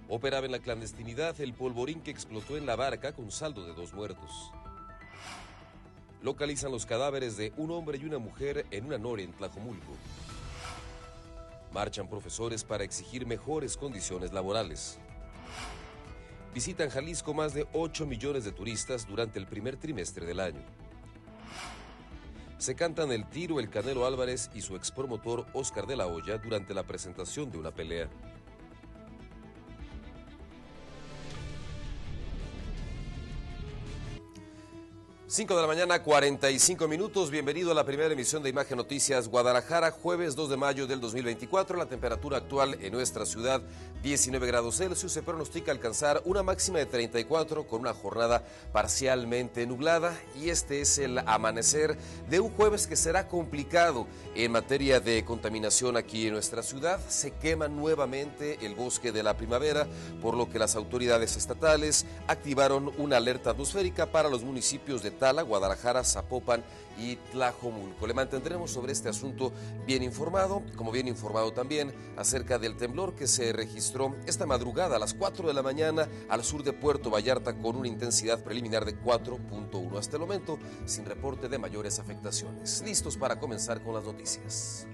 Operaba en la clandestinidad el polvorín que explotó en la barca con saldo de 2 muertos. Localizan los cadáveres de un hombre y una mujer en una noria en Tlajomulco. Marchan profesores para exigir mejores condiciones laborales. Visitan Jalisco más de 8 millones de turistas durante el primer trimestre del año. Se cantan el tiro el Canelo Álvarez y su expromotor Oscar de la Hoya durante la presentación de una pelea. Cinco de la mañana, 45 minutos. Bienvenido a la primera emisión de Imagen Noticias Guadalajara, jueves 2 de mayo del 2024. La temperatura actual en nuestra ciudad, 19 grados Celsius. Se pronostica alcanzar una máxima de 34 con una jornada parcialmente nublada. Y este es el amanecer de un jueves que será complicado en materia de contaminación aquí en nuestra ciudad. Se quema nuevamente el bosque de la primavera, por lo que las autoridades estatales activaron una alerta atmosférica para los municipios de Tala, Guadalajara, Zapopan y Tlajomulco. Le mantendremos sobre este asunto bien informado, como bien informado también acerca del temblor que se registró esta madrugada a las 4 de la mañana al sur de Puerto Vallarta con una intensidad preliminar de 4.1. Hasta el momento, sin reporte de mayores afectaciones. Listos para comenzar con las noticias.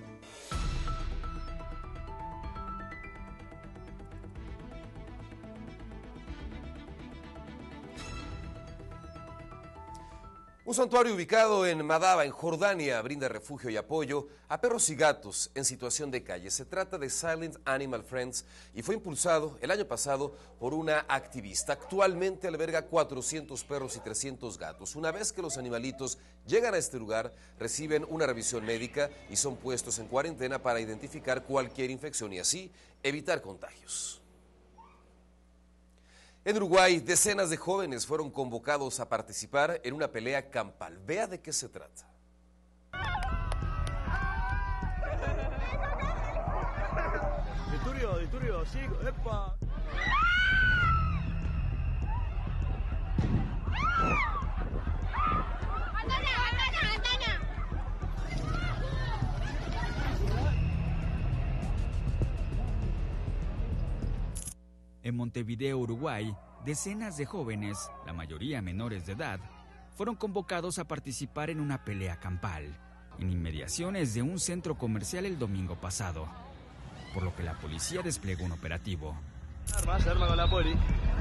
Un santuario ubicado en Madaba, en Jordania, brinda refugio y apoyo a perros y gatos en situación de calle. Se trata de Silent Animal Friends y fue impulsado el año pasado por una activista. Actualmente alberga 400 perros y 300 gatos. Una vez que los animalitos llegan a este lugar, reciben una revisión médica y son puestos en cuarentena para identificar cualquier infección y así evitar contagios. En Uruguay, decenas de jóvenes fueron convocados a participar en una pelea campal. Vea de qué se trata. Disturbio, sí, epa. En Montevideo, Uruguay, decenas de jóvenes, la mayoría menores de edad, fueron convocados a participar en una pelea campal, en inmediaciones de un centro comercial el domingo pasado, por lo que la policía desplegó un operativo. Se arma con la poli.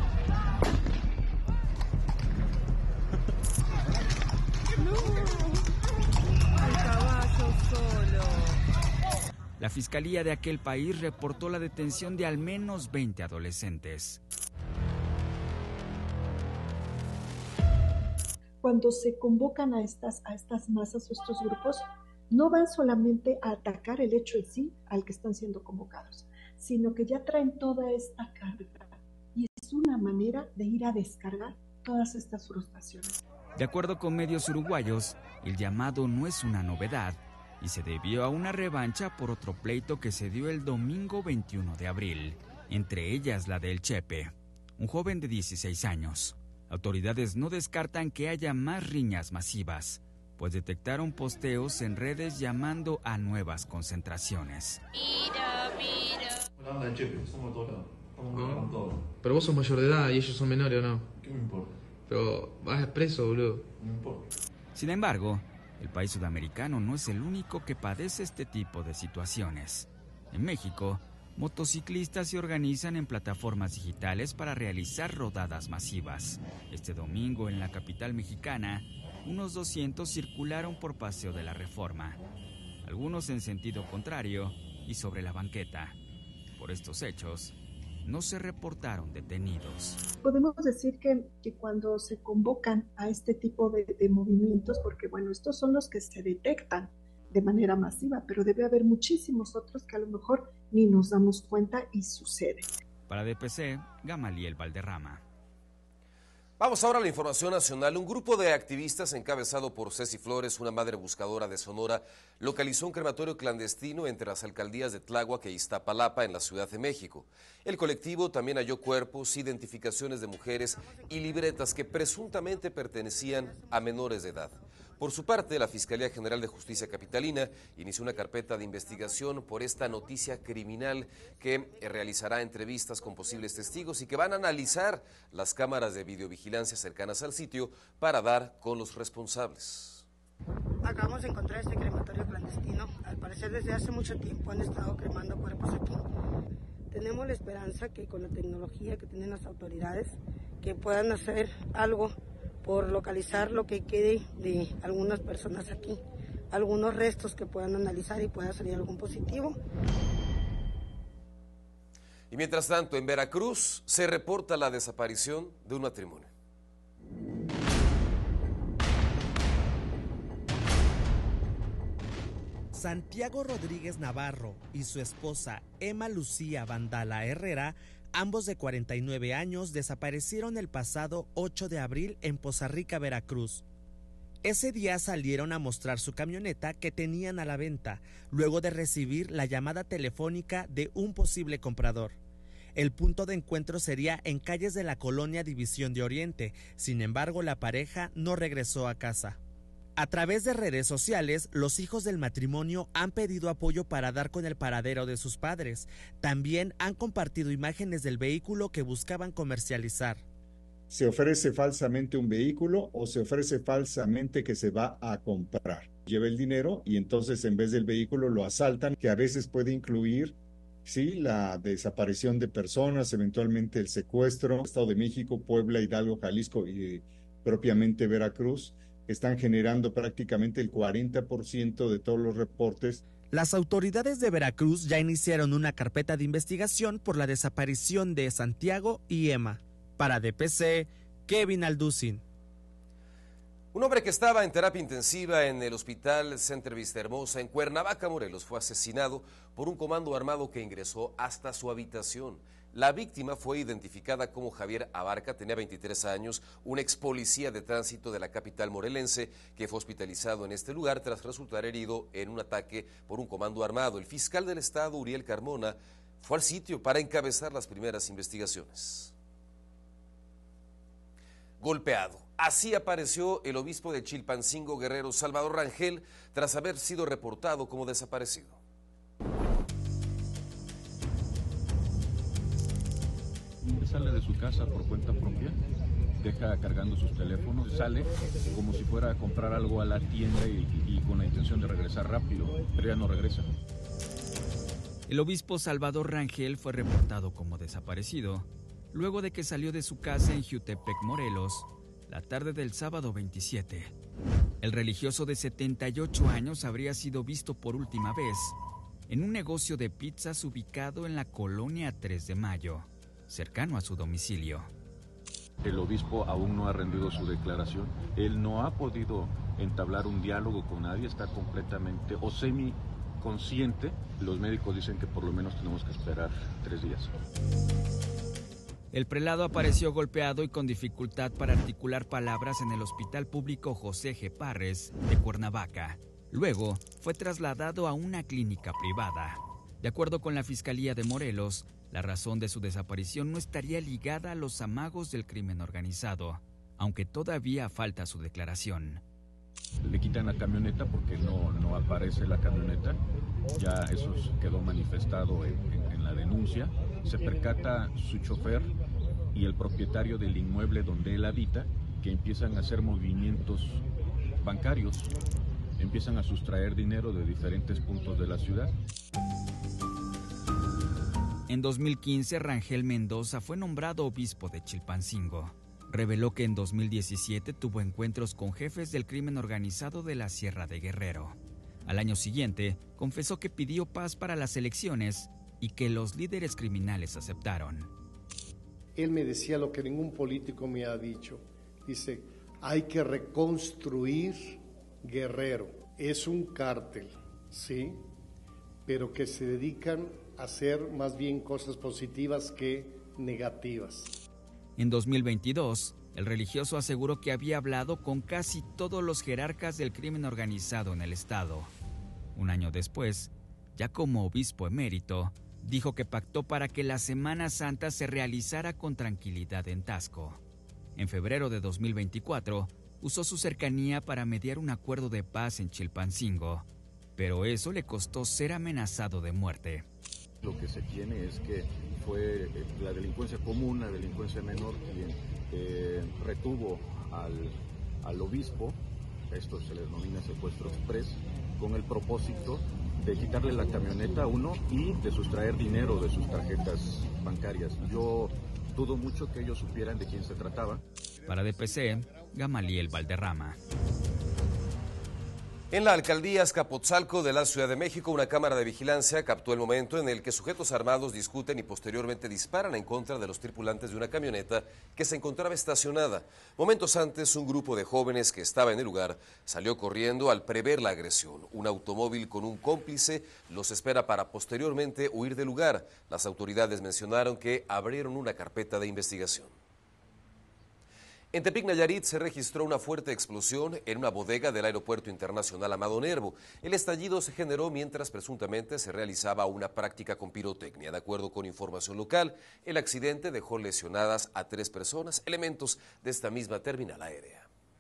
El caballo solo. La fiscalía de aquel país reportó la detención de al menos 20 adolescentes. Cuando se convocan a estas masas o estos grupos, no van solamente a atacar el hecho en sí al que están siendo convocados, sino que ya traen toda esta carga y es una manera de ir a descargar todas estas frustraciones. De acuerdo con medios uruguayos, el llamado no es una novedad y se debió a una revancha por otro pleito que se dio el domingo 21 de abril, entre ellas la del Chepe, un joven de 16 años. Autoridades no descartan que haya más riñas masivas, pues detectaron posteos en redes llamando a nuevas concentraciones. Hola, el Chepe, somos todos lados. Estamos con todo. Pero vos sos mayor de edad y ellos son menores, ¿o no? ¿Qué me importa? Pero vas expreso, boludo. No me importa. Sin embargo, el país sudamericano no es el único que padece este tipo de situaciones. En México, motociclistas se organizan en plataformas digitales para realizar rodadas masivas. Este domingo en la capital mexicana, unos 200 circularon por Paseo de la Reforma, algunos en sentido contrario y sobre la banqueta. Por estos hechos, no se reportaron detenidos. Podemos decir que cuando se convocan a este tipo de movimientos, porque bueno, estos son los que se detectan de manera masiva, pero debe haber muchísimos otros que a lo mejor ni nos damos cuenta y sucede. Para DPC, Gamaliel Valderrama. Vamos ahora a la información nacional. Un grupo de activistas encabezado por Ceci Flores, una madre buscadora de Sonora, localizó un crematorio clandestino entre las alcaldías de Tláhuac e Iztapalapa en la Ciudad de México. El colectivo también halló cuerpos, identificaciones de mujeres y libretas que presuntamente pertenecían a menores de edad. Por su parte, la Fiscalía General de Justicia Capitalina inició una carpeta de investigación por esta noticia criminal que realizará entrevistas con posibles testigos y que van a analizar las cámaras de videovigilancia cercanas al sitio para dar con los responsables. Acabamos de encontrar este crematorio clandestino. Al parecer desde hace mucho tiempo han estado cremando cuerpos aquí. Tenemos la esperanza que con la tecnología que tienen las autoridades, que puedan hacer algo por localizar lo que quede de algunas personas aquí, algunos restos que puedan analizar y pueda salir algún positivo. Y mientras tanto, en Veracruz se reporta la desaparición de un matrimonio. Santiago Rodríguez Navarro y su esposa Emma Lucía Vandala Herrera, ambos de 49 años, desaparecieron el pasado 8 de abril en Poza Rica, Veracruz. Ese día salieron a mostrar su camioneta que tenían a la venta, luego de recibir la llamada telefónica de un posible comprador. El punto de encuentro sería en calles de la colonia División de Oriente, sin embargo la pareja no regresó a casa. A través de redes sociales, los hijos del matrimonio han pedido apoyo para dar con el paradero de sus padres. También han compartido imágenes del vehículo que buscaban comercializar. Se ofrece falsamente un vehículo o se ofrece falsamente que se va a comprar. Lleva el dinero y entonces en vez del vehículo lo asaltan, que a veces puede incluir la desaparición de personas, eventualmente el secuestro. Estado de México, Puebla, Hidalgo, Jalisco y propiamente Veracruz están generando prácticamente el 40% de todos los reportes. Las autoridades de Veracruz ya iniciaron una carpeta de investigación por la desaparición de Santiago y Emma. Para DPC, Kevin Alducin. Un hombre que estaba en terapia intensiva en el Hospital Center Vistahermosa en Cuernavaca, Morelos, fue asesinado por un comando armado que ingresó hasta su habitación. La víctima fue identificada como Javier Abarca, tenía 23 años, un ex policía de tránsito de la capital morelense que fue hospitalizado en este lugar tras resultar herido en un ataque por un comando armado. El fiscal del estado, Uriel Carmona, fue al sitio para encabezar las primeras investigaciones. Golpeado. Así apareció el obispo de Chilpancingo, Guerrero, Salvador Rangel, tras haber sido reportado como desaparecido. Sale de su casa por cuenta propia, deja cargando sus teléfonos, sale como si fuera a comprar algo a la tienda y con la intención de regresar rápido, pero ya no regresa. El obispo Salvador Rangel fue reportado como desaparecido luego de que salió de su casa en Jiutepec, Morelos, la tarde del sábado 27. El religioso de 78 años habría sido visto por última vez en un negocio de pizzas ubicado en la colonia 3 de Mayo, cercano a su domicilio. El obispo aún no ha rendido su declaración. Él no ha podido entablar un diálogo con nadie, está completamente o semiconsciente. Los médicos dicen que por lo menos tenemos que esperar 3 días. El prelado apareció golpeado y con dificultad para articular palabras en el Hospital Público José G. Parres de Cuernavaca. Luego fue trasladado a una clínica privada. De acuerdo con la Fiscalía de Morelos, la razón de su desaparición no estaría ligada a los amagos del crimen organizado, aunque todavía falta su declaración. Le quitan la camioneta porque no aparece la camioneta, ya eso quedó manifestado en la denuncia. Se percata su chofer y el propietario del inmueble donde él habita, que empiezan a hacer movimientos bancarios, empiezan a sustraer dinero de diferentes puntos de la ciudad. En 2015, Rangel Mendoza fue nombrado obispo de Chilpancingo. Reveló que en 2017 tuvo encuentros con jefes del crimen organizado de la Sierra de Guerrero. Al año siguiente, confesó que pidió paz para las elecciones y que los líderes criminales aceptaron. Él me decía lo que ningún político me ha dicho. Dice, hay que reconstruir Guerrero. Es un cártel, ¿sí? Pero que se dedican a hacer más bien cosas positivas que negativas. En 2022, el religioso aseguró que había hablado con casi todos los jerarcas del crimen organizado en el estado. Un año después, ya como obispo emérito, dijo que pactó para que la Semana Santa se realizara con tranquilidad en Taxco. En febrero de 2024, usó su cercanía para mediar un acuerdo de paz en Chilpancingo, pero eso le costó ser amenazado de muerte. Lo que se tiene es que fue la delincuencia común, la delincuencia menor, quien retuvo al obispo, esto se le denomina secuestro express, con el propósito de quitarle la camioneta a uno y de sustraer dinero de sus tarjetas bancarias. Yo dudo mucho que ellos supieran de quién se trataba. Para DPC, Gamaliel Valderrama. En la alcaldía Azcapotzalco de la Ciudad de México, una cámara de vigilancia captó el momento en el que sujetos armados discuten y posteriormente disparan en contra de los tripulantes de una camioneta que se encontraba estacionada. Momentos antes, un grupo de jóvenes que estaba en el lugar salió corriendo al prever la agresión. Un automóvil con un cómplice los espera para posteriormente huir del lugar. Las autoridades mencionaron que abrieron una carpeta de investigación. En Tepic, Nayarit, se registró una fuerte explosión en una bodega del Aeropuerto Internacional Amado Nervo. El estallido se generó mientras presuntamente se realizaba una práctica con pirotecnia. De acuerdo con información local, el accidente dejó lesionadas a 3 personas, elementos de esta misma terminal aérea.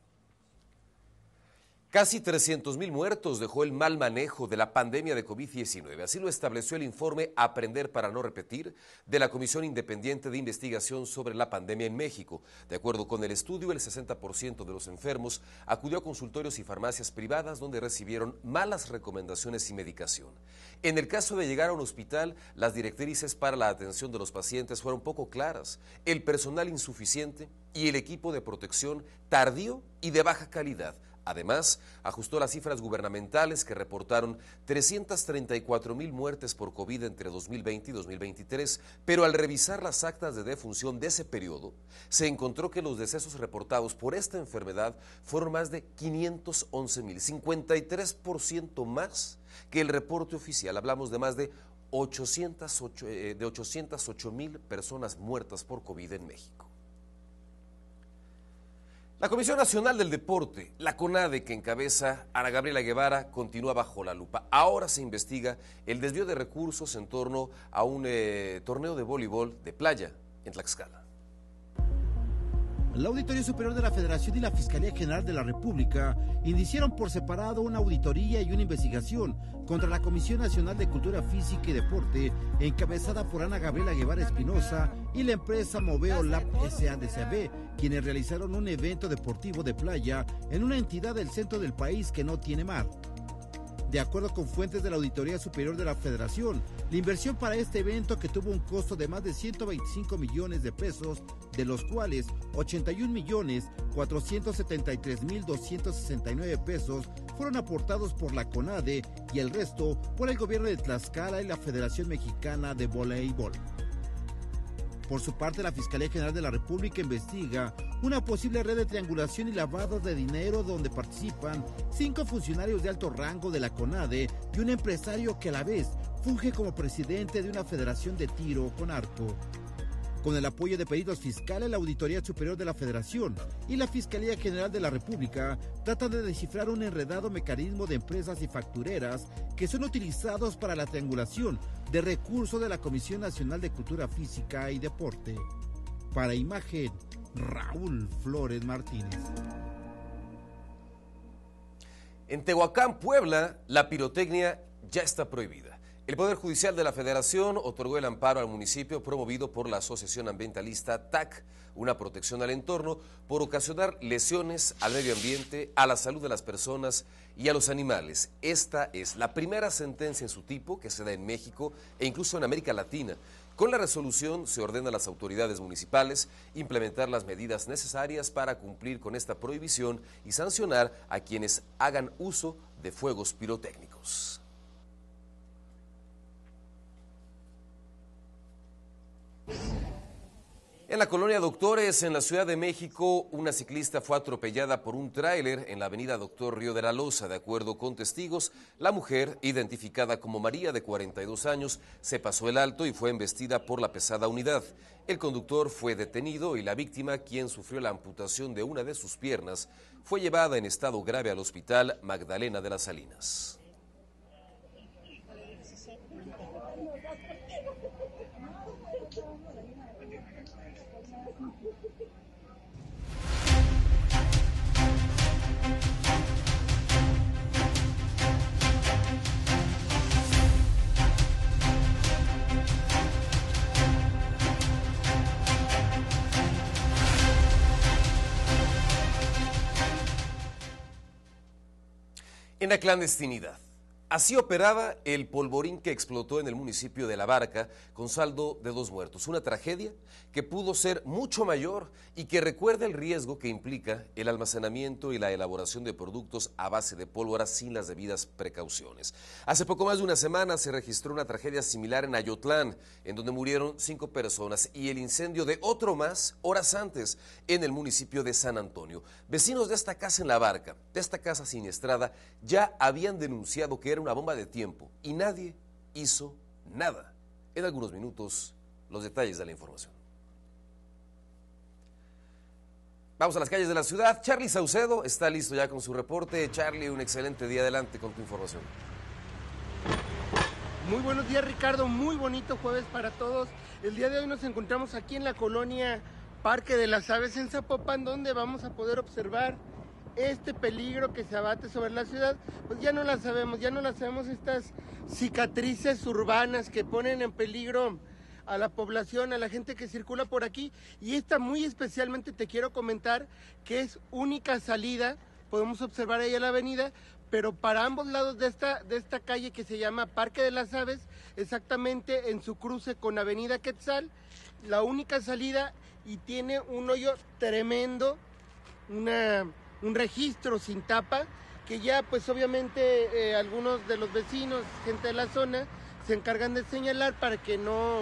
Casi 300.000 muertos dejó el mal manejo de la pandemia de COVID-19. Así lo estableció el informe Aprender para no repetir de la Comisión Independiente de Investigación sobre la Pandemia en México. De acuerdo con el estudio, el 60% de los enfermos acudió a consultorios y farmacias privadas donde recibieron malas recomendaciones y medicación. En el caso de llegar a un hospital, las directrices para la atención de los pacientes fueron poco claras, el personal insuficiente y el equipo de protección tardío y de baja calidad. Además, ajustó las cifras gubernamentales que reportaron 334.000 muertes por COVID entre 2020 y 2023, pero al revisar las actas de defunción de ese periodo, se encontró que los decesos reportados por esta enfermedad fueron más de 511.000, 53% más que el reporte oficial. Hablamos de más de 808.000 personas muertas por COVID en México. La Comisión Nacional del Deporte, la CONADE, que encabeza Ana Gabriela Guevara, continúa bajo la lupa. Ahora se investiga el desvío de recursos en torno a un torneo de voleibol de playa en Tlaxcala. La Auditoría Superior de la Federación y la Fiscalía General de la República iniciaron por separado una auditoría y una investigación contra la Comisión Nacional de Cultura Física y Deporte, encabezada por Ana Gabriela Guevara Espinosa y la empresa Moveo Lab S.A.D.C.B., quienes realizaron un evento deportivo de playa en una entidad del centro del país que no tiene mar. De acuerdo con fuentes de la Auditoría Superior de la Federación, la inversión para este evento, que tuvo un costo de más de 125 millones de pesos, de los cuales 81.473.269 pesos fueron aportados por la CONADE y el resto por el gobierno de Tlaxcala y la Federación Mexicana de Voleibol. Por su parte, la Fiscalía General de la República investiga una posible red de triangulación y lavado de dinero donde participan 5 funcionarios de alto rango de la CONADE y un empresario que a la vez funge como presidente de una federación de tiro con arco. Con el apoyo de peritos fiscales, la Auditoría Superior de la Federación y la Fiscalía General de la República tratan de descifrar un enredado mecanismo de empresas y factureras que son utilizados para la triangulación de recursos de la Comisión Nacional de Cultura Física y Deporte. Para Imagen, Raúl Flores Martínez. En Tehuacán, Puebla, la pirotecnia ya está prohibida. El Poder Judicial de la Federación otorgó el amparo al municipio promovido por la Asociación Ambientalista TAC, una protección al entorno, por ocasionar lesiones al medio ambiente, a la salud de las personas y a los animales. Esta es la primera sentencia en su tipo que se da en México e incluso en América Latina. Con la resolución se ordena a las autoridades municipales implementar las medidas necesarias para cumplir con esta prohibición y sancionar a quienes hagan uso de fuegos pirotécnicos. En la colonia Doctores, en la Ciudad de México, una ciclista fue atropellada por un tráiler en la avenida Doctor Río de la Loza. De acuerdo con testigos, la mujer, identificada como María, de 42 años, se pasó el alto y fue embestida por la pesada unidad. El conductor fue detenido y la víctima, quien sufrió la amputación de una de sus piernas, fue llevada en estado grave al hospital Magdalena de las Salinas. plena clandestinidad. Así operaba el polvorín que explotó en el municipio de La Barca con saldo de 2 muertos. Una tragedia que pudo ser mucho mayor y que recuerda el riesgo que implica el almacenamiento y la elaboración de productos a base de pólvora sin las debidas precauciones. Hace poco más de una semana se registró una tragedia similar en Ayotlán, en donde murieron 5 personas, y el incendio de otro más horas antes en el municipio de San Antonio. Vecinos de esta casa en La Barca, de esta casa siniestrada, ya habían denunciado que era una bomba de tiempo y nadie hizo nada. En algunos minutos, los detalles de la información. Vamos a las calles de la ciudad. Charlie Saucedo está listo ya con su reporte. Charlie, un excelente día. Adelante con tu información. Muy buenos días, Ricardo. Muy bonito jueves para todos. El día de hoy nos encontramos aquí en la colonia Parque de las Aves en Zapopan, donde vamos a poder observar este peligro que se abate sobre la ciudad. Pues ya no la sabemos estas cicatrices urbanas que ponen en peligro a la población, a la gente que circula por aquí. Y esta muy especialmente te quiero comentar que es única salida, podemos observar ahí a la avenida, pero para ambos lados de esta calle que se llama Parque de las Aves, exactamente en su cruce con Avenida Quetzal, la única salida, y tiene un hoyo tremendo, un registro sin tapa, que ya pues obviamente algunos de los vecinos, gente de la zona, se encargan de señalar para que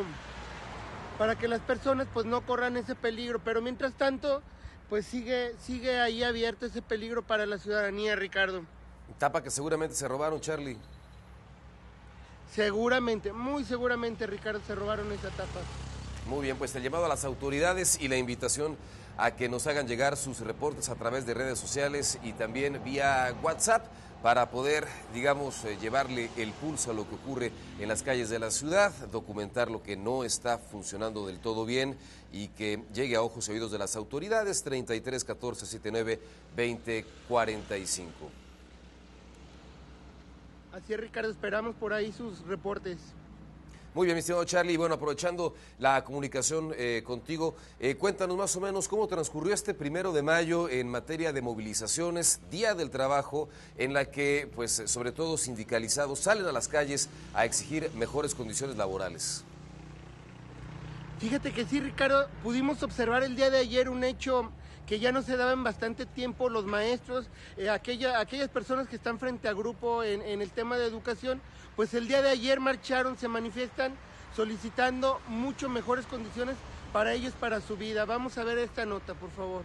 las personas pues no corran ese peligro, pero mientras tanto pues sigue ahí abierto ese peligro para la ciudadanía, Ricardo. Tapa que seguramente se robaron, Charlie. Seguramente, muy seguramente, Ricardo, se robaron esa tapa. Muy bien, pues el llamado a las autoridades y la invitación a que nos hagan llegar sus reportes a través de redes sociales y también vía WhatsApp para poder, digamos, llevarle el pulso a lo que ocurre en las calles de la ciudad, documentar lo que no está funcionando del todo bien y que llegue a ojos y oídos de las autoridades. 33 14 79 20 45. Así es, Ricardo, esperamos por ahí sus reportes. Muy bien, mi estimado Charlie. Bueno, aprovechando la comunicación contigo, cuéntanos más o menos cómo transcurrió este 1 de mayo en materia de movilizaciones, Día del Trabajo, en la que, pues, sobre todo sindicalizados salen a las calles a exigir mejores condiciones laborales. Fíjate que sí, Ricardo, pudimos observar el día de ayer un hecho que ya no se daba en bastante tiempo. Los maestros, aquellas personas que están frente a grupo en el tema de educación, pues el día de ayer marcharon, se manifiestan solicitando mucho mejores condiciones para ellos, para su vida. Vamos a ver esta nota, por favor.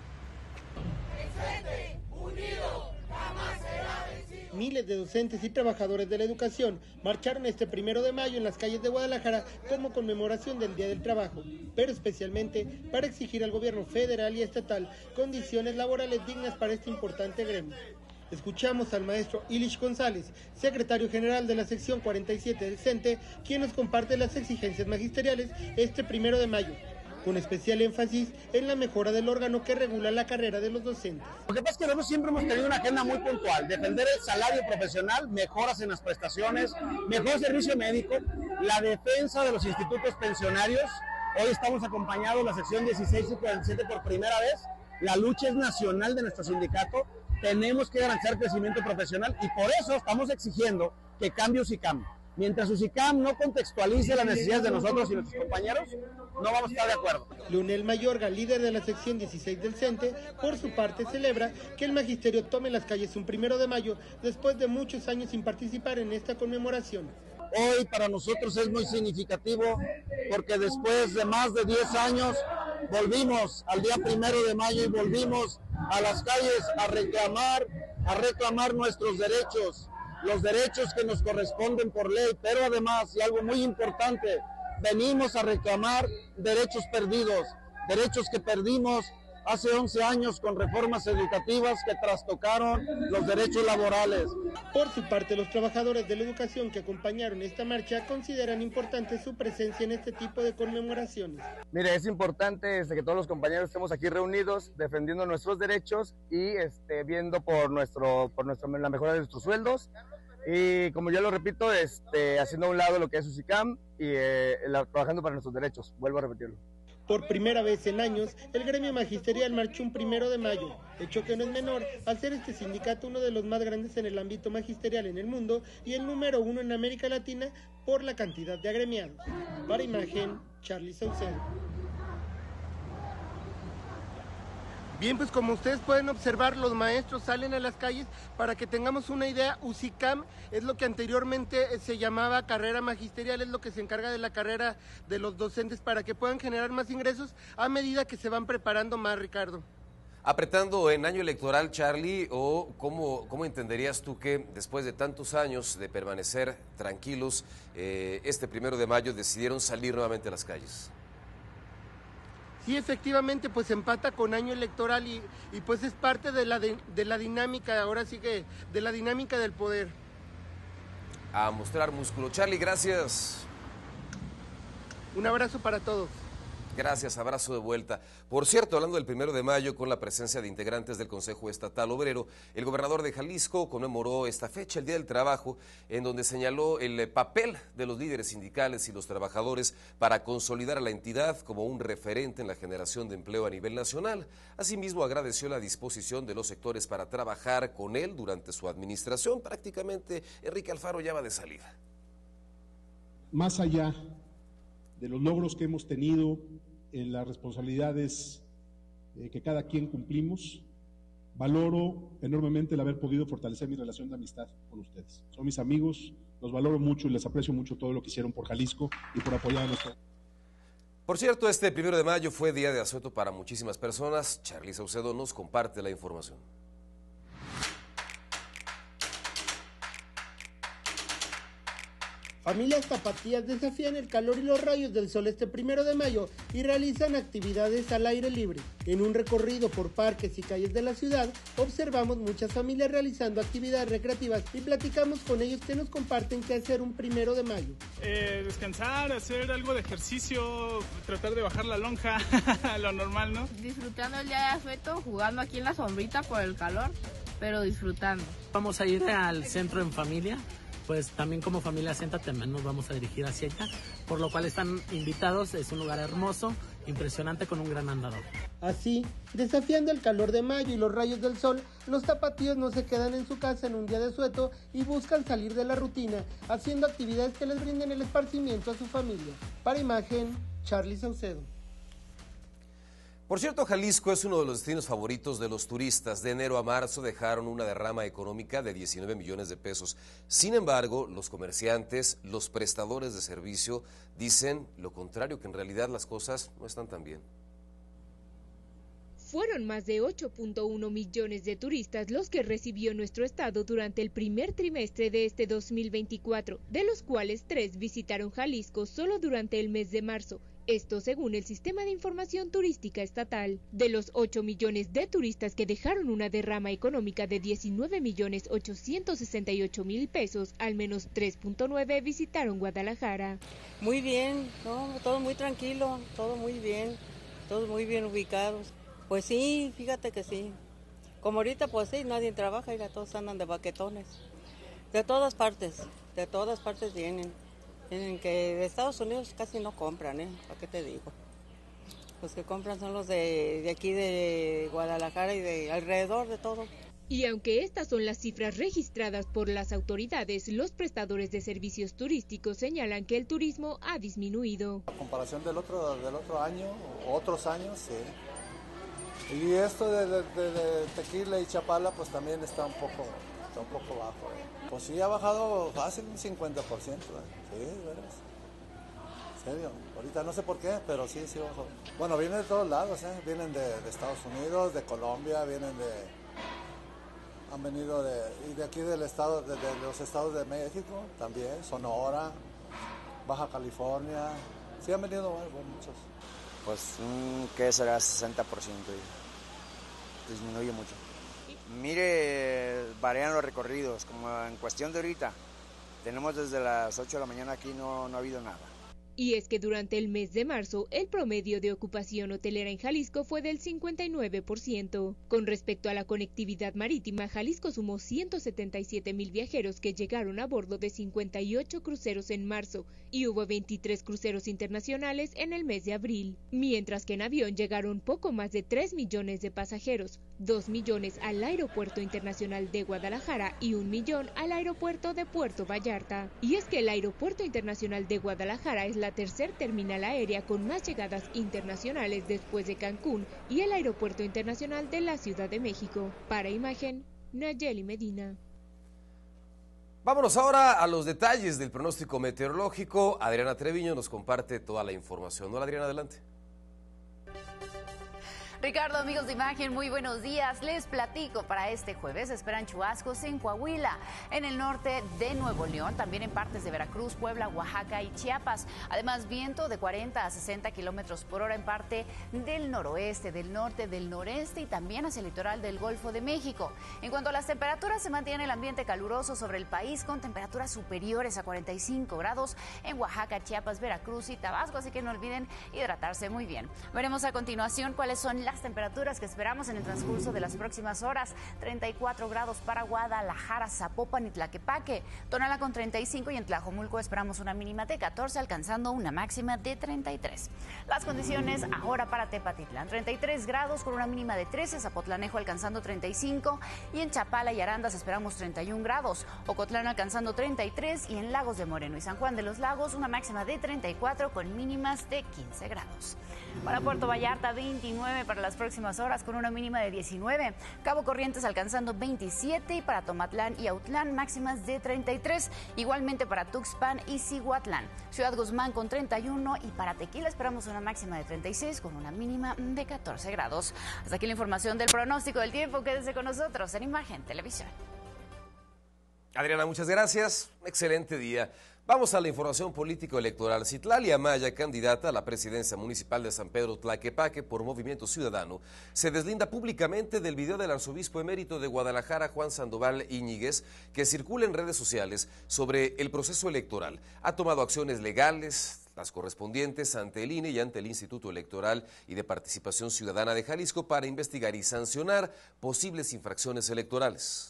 El Frente Unido jamás será vencido. Miles de docentes y trabajadores de la educación marcharon este 1 de mayo en las calles de Guadalajara como conmemoración del Día del Trabajo, pero especialmente para exigir al gobierno federal y estatal condiciones laborales dignas para este importante gremio. Escuchamos al maestro Ilish González, secretario general de la sección 47 del CENTE, quien nos comparte las exigencias magisteriales este 1 de mayo, con especial énfasis en la mejora del órgano que regula la carrera de los docentes. Lo que pasa es que nosotros siempre hemos tenido una agenda muy puntual: defender el salario profesional, mejoras en las prestaciones, mejor servicio médico, la defensa de los institutos pensionarios. Hoy estamos acompañados la sección 16 y 47 por primera vez. La lucha es nacional de nuestro sindicato. Tenemos que garantizar crecimiento profesional y por eso estamos exigiendo que cambie USICAM. Mientras USICAM no contextualice las necesidades de nosotros y nuestros compañeros, no vamos a estar de acuerdo. Leonel Mayorga, líder de la sección 16 del CENTE, por su parte celebra que el magisterio tome las calles un 1 de mayo después de muchos años sin participar en esta conmemoración. Hoy para nosotros es muy significativo porque después de más de 10 años volvimos al día 1 de mayo y volvimos a las calles a reclamar nuestros derechos, los derechos que nos corresponden por ley, pero además, y algo muy importante, venimos a reclamar derechos perdidos, derechos que perdimos hace 11 años con reformas educativas que trastocaron los derechos laborales. Por su parte, los trabajadores de la educación que acompañaron esta marcha consideran importante su presencia en este tipo de conmemoraciones. Mire, es importante que todos los compañeros estemos aquí reunidos defendiendo nuestros derechos y viendo por la mejora de nuestros sueldos. Y como ya lo repito, haciendo a un lado lo que es USICAM y trabajando para nuestros derechos, vuelvo a repetirlo. Por primera vez en años, el gremio magisterial marchó un 1 de mayo, hecho que no es menor al ser este sindicato uno de los más grandes en el ámbito magisterial en el mundo y el número 1 en América Latina por la cantidad de agremiados. Para Imagen, Charlie Saucedo. Bien, pues como ustedes pueden observar, los maestros salen a las calles. Para que tengamos una idea, UCICAM es lo que anteriormente se llamaba carrera magisterial, es lo que se encarga de la carrera de los docentes para que puedan generar más ingresos a medida que se van preparando más, Ricardo. Apretando en año electoral, Charlie, o ¿cómo entenderías tú que después de tantos años de permanecer tranquilos, este 1 de mayo decidieron salir nuevamente a las calles? Sí, efectivamente, pues empata con año electoral y pues es parte de la dinámica, ahora sí que de la dinámica del poder. A mostrar músculo. Charlie, gracias. Un abrazo para todos. Gracias, abrazo de vuelta. Por cierto, hablando del 1 de mayo, con la presencia de integrantes del Consejo Estatal Obrero, el gobernador de Jalisco conmemoró esta fecha, el Día del Trabajo, en donde señaló el papel de los líderes sindicales y los trabajadores para consolidar a la entidad como un referente en la generación de empleo a nivel nacional. Asimismo, agradeció la disposición de los sectores para trabajar con él durante su administración. Prácticamente, Enrique Alfaro ya va de salida. Más allá de los logros que hemos tenido en las responsabilidades que cada quien cumplimos, valoro enormemente el haber podido fortalecer mi relación de amistad con ustedes. Son mis amigos, los valoro mucho y les aprecio mucho todo lo que hicieron por Jalisco y por apoyar a nuestro... Por cierto, este 1 de mayo fue día de asueto para muchísimas personas. Charlie Saucedo nos comparte la información. Familias tapatías desafían el calor y los rayos del sol este 1 de mayo y realizan actividades al aire libre. En un recorrido por parques y calles de la ciudad, observamos muchas familias realizando actividades recreativas y platicamos con ellos que nos comparten qué hacer un 1 de mayo. Descansar, hacer algo de ejercicio, tratar de bajar la lonja, lo normal, ¿no? Disfrutando el día de asueto, jugando aquí en la sombrita por el calor, pero disfrutando. Vamos a ir al centro en familia. Pues también como familia Senta también nos vamos a dirigir hacia allá, por lo cual están invitados, es un lugar hermoso, impresionante con un gran andador. Así, desafiando el calor de mayo y los rayos del sol, los tapatíos no se quedan en su casa en un día de asueto y buscan salir de la rutina, haciendo actividades que les brinden el esparcimiento a su familia. Para Imagen, Charlie Saucedo. Por cierto, Jalisco es uno de los destinos favoritos de los turistas. De enero a marzo dejaron una derrama económica de 19 millones de pesos. Sin embargo, los comerciantes, los prestadores de servicio dicen lo contrario, que en realidad las cosas no están tan bien. Fueron más de 8.1 millones de turistas los que recibió nuestro estado durante el primer trimestre de este 2024, de los cuales 3 visitaron Jalisco solo durante el mes de marzo. Esto según el Sistema de Información Turística Estatal. De los 8 millones de turistas que dejaron una derrama económica de 19.868.000 pesos, al menos 3.9 visitaron Guadalajara. Muy bien, ¿no? Todo muy tranquilo, todo muy bien, todos muy bien ubicados. Pues sí, fíjate que sí. Como ahorita pues sí, nadie trabaja y todos andan de baquetones. De todas partes vienen. En que de Estados Unidos casi no compran, ¿para qué te digo? Los que compran son los de aquí de Guadalajara y de alrededor de todo. Y aunque estas son las cifras registradas por las autoridades, los prestadores de servicios turísticos señalan que el turismo ha disminuido. A comparación del otro año, otros años, sí. Y esto de Tequila y Chapala, pues también está un poco bajo. Pues sí, ha bajado fácil un 50%. Sí, ¿verdad? En serio. Ahorita no sé por qué, pero sí bajó. Bueno, vienen de todos lados, vienen de Estados Unidos, de Colombia, han venido de aquí del estado, de los estados de México, también, Sonora, Baja California. Sí han venido muchos. Pues ¿qué será? 60%. Disminuye mucho. Mire, varían los recorridos, como en cuestión de ahorita. Tenemos desde las 8 de la mañana aquí, no ha habido nada. Y es que durante el mes de marzo, el promedio de ocupación hotelera en Jalisco fue del 59%. Con respecto a la conectividad marítima, Jalisco sumó 177,000 viajeros que llegaron a bordo de 58 cruceros en marzo y hubo 23 cruceros internacionales en el mes de abril, mientras que en avión llegaron poco más de 3 millones de pasajeros, 2 millones al Aeropuerto Internacional de Guadalajara y 1 millón al Aeropuerto de Puerto Vallarta. Y es que el Aeropuerto Internacional de Guadalajara es la tercer terminal aérea con más llegadas internacionales después de Cancún y el Aeropuerto Internacional de la Ciudad de México. Para Imagen, Nayeli Medina. Vámonos ahora a los detalles del pronóstico meteorológico. Adriana Treviño nos comparte toda la información. Hola Adriana, adelante. Ricardo, amigos de Imagen, muy buenos días. Les platico, para este jueves esperan chubascos en Coahuila, en el norte de Nuevo León, también en partes de Veracruz, Puebla, Oaxaca y Chiapas. Además, viento de 40 a 60 kilómetros por hora en parte del noroeste, del norte, del noreste y también hacia el litoral del Golfo de México. En cuanto a las temperaturas, se mantiene el ambiente caluroso sobre el país con temperaturas superiores a 45 grados en Oaxaca, Chiapas, Veracruz y Tabasco, así que no olviden hidratarse muy bien. Veremos a continuación cuáles son las temperaturas que esperamos en el transcurso de las próximas horas. 34 grados para Guadalajara, Zapopan y Tlaquepaque, Tonalá con 35 y en Tlajomulco esperamos una mínima de 14 alcanzando una máxima de 33. Las condiciones ahora para Tepatitlán, 33 grados con una mínima de 13, Zapotlanejo alcanzando 35 y en Chapala y Arandas esperamos 31 grados, Ocotlán alcanzando 33 y en Lagos de Moreno y San Juan de los Lagos una máxima de 34 con mínimas de 15 grados. Para Puerto Vallarta 29 para las próximas horas con una mínima de 19, Cabo Corrientes alcanzando 27 y para Tomatlán y Autlán máximas de 33, igualmente para Tuxpan y Cihuatlán, Ciudad Guzmán con 31 y para Tequila esperamos una máxima de 36 con una mínima de 14 grados. Hasta aquí la información del pronóstico del tiempo, quédense con nosotros en Imagen Televisión. Adriana, muchas gracias, excelente día. Vamos a la información político-electoral. Citlali Amaya, candidata a la presidencia municipal de San Pedro Tlaquepaque por Movimiento Ciudadano, se deslinda públicamente del video del arzobispo emérito de Guadalajara, Juan Sandoval Íñiguez, que circula en redes sociales sobre el proceso electoral. Ha tomado acciones legales, las correspondientes ante el INE y ante el Instituto Electoral y de Participación Ciudadana de Jalisco para investigar y sancionar posibles infracciones electorales.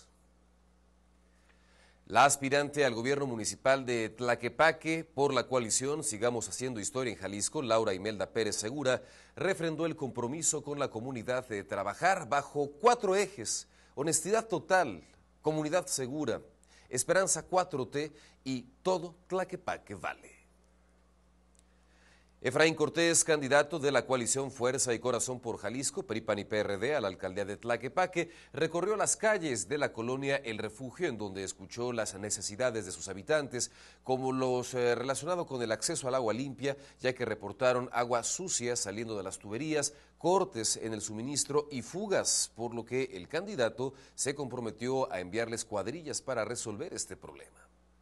La aspirante al gobierno municipal de Tlaquepaque por la coalición Sigamos Haciendo Historia en Jalisco, Laura Imelda Pérez Segura, refrendó el compromiso con la comunidad de trabajar bajo 4 ejes: honestidad total, comunidad segura, esperanza 4T y todo Tlaquepaque vale. Efraín Cortés, candidato de la coalición Fuerza y Corazón por Jalisco, PRI, PAN y PRD a la alcaldía de Tlaquepaque, recorrió las calles de la colonia El Refugio, en donde escuchó las necesidades de sus habitantes, como los relacionados con el acceso al agua limpia, ya que reportaron agua sucia saliendo de las tuberías, cortes en el suministro y fugas, por lo que el candidato se comprometió a enviarles cuadrillas para resolver este problema.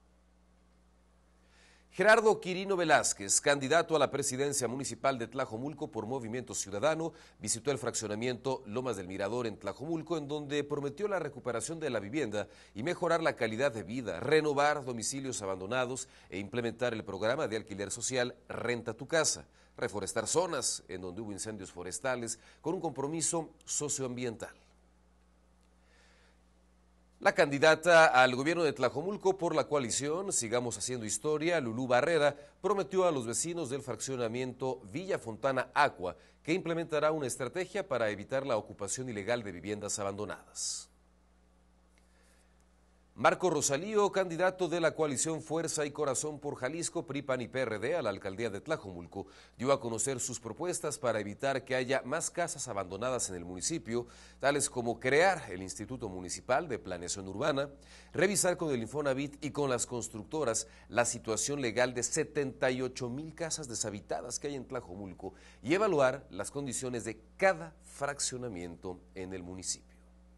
Gerardo Quirino Velázquez, candidato a la presidencia municipal de Tlajomulco por Movimiento Ciudadano, visitó el fraccionamiento Lomas del Mirador en Tlajomulco, en donde prometió la recuperación de la vivienda y mejorar la calidad de vida, renovar domicilios abandonados e implementar el programa de alquiler social Renta tu Casa, reforestar zonas en donde hubo incendios forestales con un compromiso socioambiental. La candidata al gobierno de Tlajomulco por la coalición Sigamos Haciendo Historia, Lulú Barrera, prometió a los vecinos del fraccionamiento Villa Fontana Aqua que implementará una estrategia para evitar la ocupación ilegal de viviendas abandonadas. Marco Rosalío, candidato de la coalición Fuerza y Corazón por Jalisco, PRI, PAN y PRD a la alcaldía de Tlajomulco, dio a conocer sus propuestas para evitar que haya más casas abandonadas en el municipio, tales como crear el Instituto Municipal de Planeación Urbana, revisar con el Infonavit y con las constructoras la situación legal de 78,000 casas deshabitadas que hay en Tlajomulco y evaluar las condiciones de cada fraccionamiento en el municipio.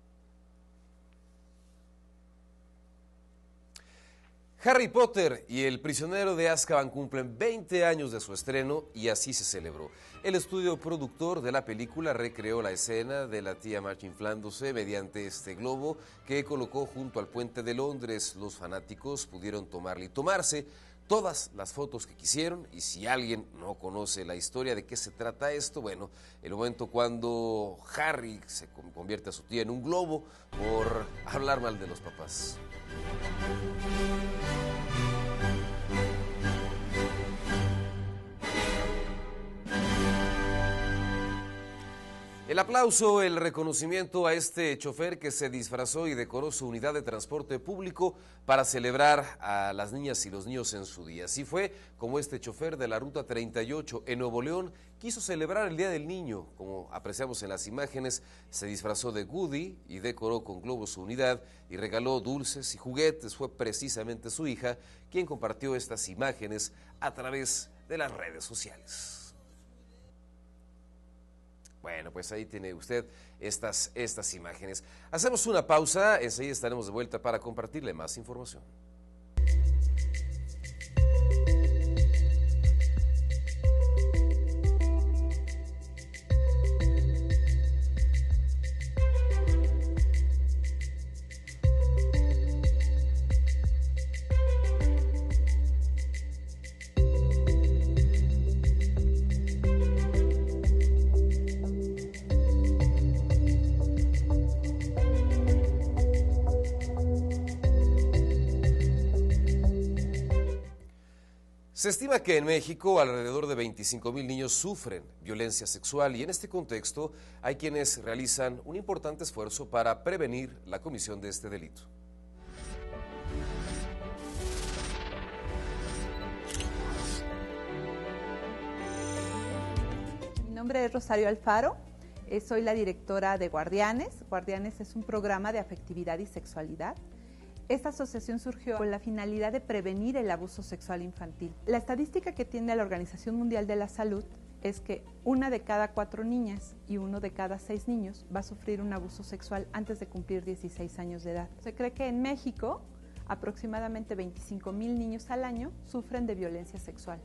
Harry Potter y el prisionero de Azkaban cumplen 20 años de su estreno y así se celebró. El estudio productor de la película recreó la escena de la tía March inflándose mediante este globo que colocó junto al puente de Londres. Los fanáticos pudieron tomarle y tomarse todas las fotos que quisieron, y si alguien no conoce la historia de qué se trata esto, bueno, el momento cuando Harry se convierte a su tía en un globo por hablar mal de los papás. El aplauso, el reconocimiento a este chofer que se disfrazó y decoró su unidad de transporte público para celebrar a las niñas y los niños en su día. Así fue como este chofer de la Ruta 38 en Nuevo León quiso celebrar el Día del Niño. Como apreciamos en las imágenes, se disfrazó de Woody y decoró con globos su unidad y regaló dulces y juguetes. Fue precisamente su hija quien compartió estas imágenes a través de las redes sociales. Bueno, pues ahí tiene usted estas imágenes. Hacemos una pausa, enseguida estaremos de vuelta para compartirle más información. Se estima que en México alrededor de 25,000 niños sufren violencia sexual y en este contexto hay quienes realizan un importante esfuerzo para prevenir la comisión de este delito. Mi nombre es Rosario Alfaro, soy la directora de Guardianes. Guardianes es un programa de afectividad y sexualidad. Esta asociación surgió con la finalidad de prevenir el abuso sexual infantil. La estadística que tiene la Organización Mundial de la Salud es que 1 de cada 4 niñas y 1 de cada 6 niños va a sufrir un abuso sexual antes de cumplir 16 años de edad. Se cree que en México aproximadamente 25,000 niños al año sufren de violencia sexual.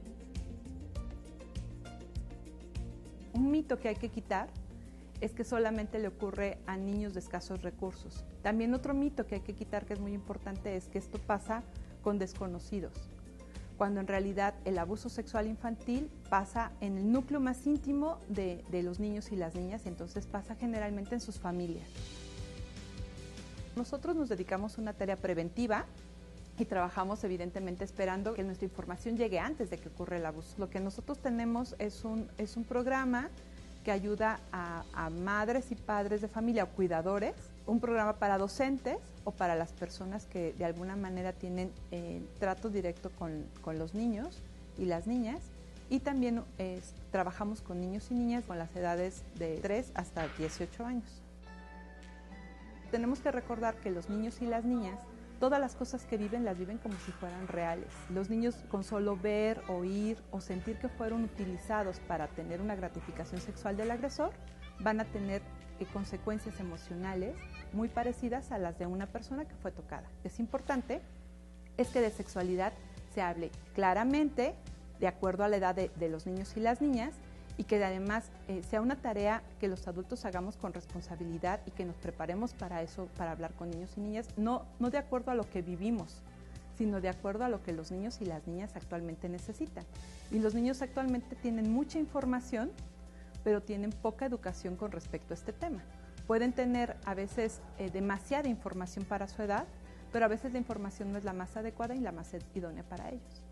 Un mito que hay que quitar es que solamente le ocurre a niños de escasos recursos. También otro mito que hay que quitar, que es muy importante, es que esto pasa con desconocidos, cuando en realidad el abuso sexual infantil pasa en el núcleo más íntimo de los niños y las niñas, y entonces pasa generalmente en sus familias. Nosotros nos dedicamos a una tarea preventiva y trabajamos evidentemente esperando que nuestra información llegue antes de que ocurra el abuso. Lo que nosotros tenemos es un programa que ayuda a madres y padres de familia o cuidadores, un programa para docentes o para las personas que de alguna manera tienen trato directo con los niños y las niñas, y también trabajamos con niños y niñas con las edades de 3 hasta 18 años. Tenemos que recordar que los niños y las niñas, todas las cosas que viven, las viven como si fueran reales. Los niños con solo ver, oír o sentir que fueron utilizados para tener una gratificación sexual del agresor, van a tener consecuencias emocionales muy parecidas a las de una persona que fue tocada. Es importante es que de sexualidad se hable claramente, de acuerdo a la edad de los niños y las niñas, y que además sea una tarea que los adultos hagamos con responsabilidad y que nos preparemos para eso, para hablar con niños y niñas, no de acuerdo a lo que vivimos, sino de acuerdo a lo que los niños y las niñas actualmente necesitan. Y los niños actualmente tienen mucha información, pero tienen poca educación con respecto a este tema. Pueden tener a veces demasiada información para su edad, pero a veces la información no es la más adecuada y la más idónea para ellos.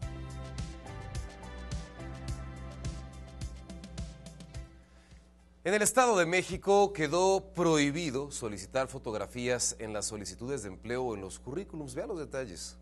En el Estado de México quedó prohibido solicitar fotografías en las solicitudes de empleo o en los currículums. Vean los detalles.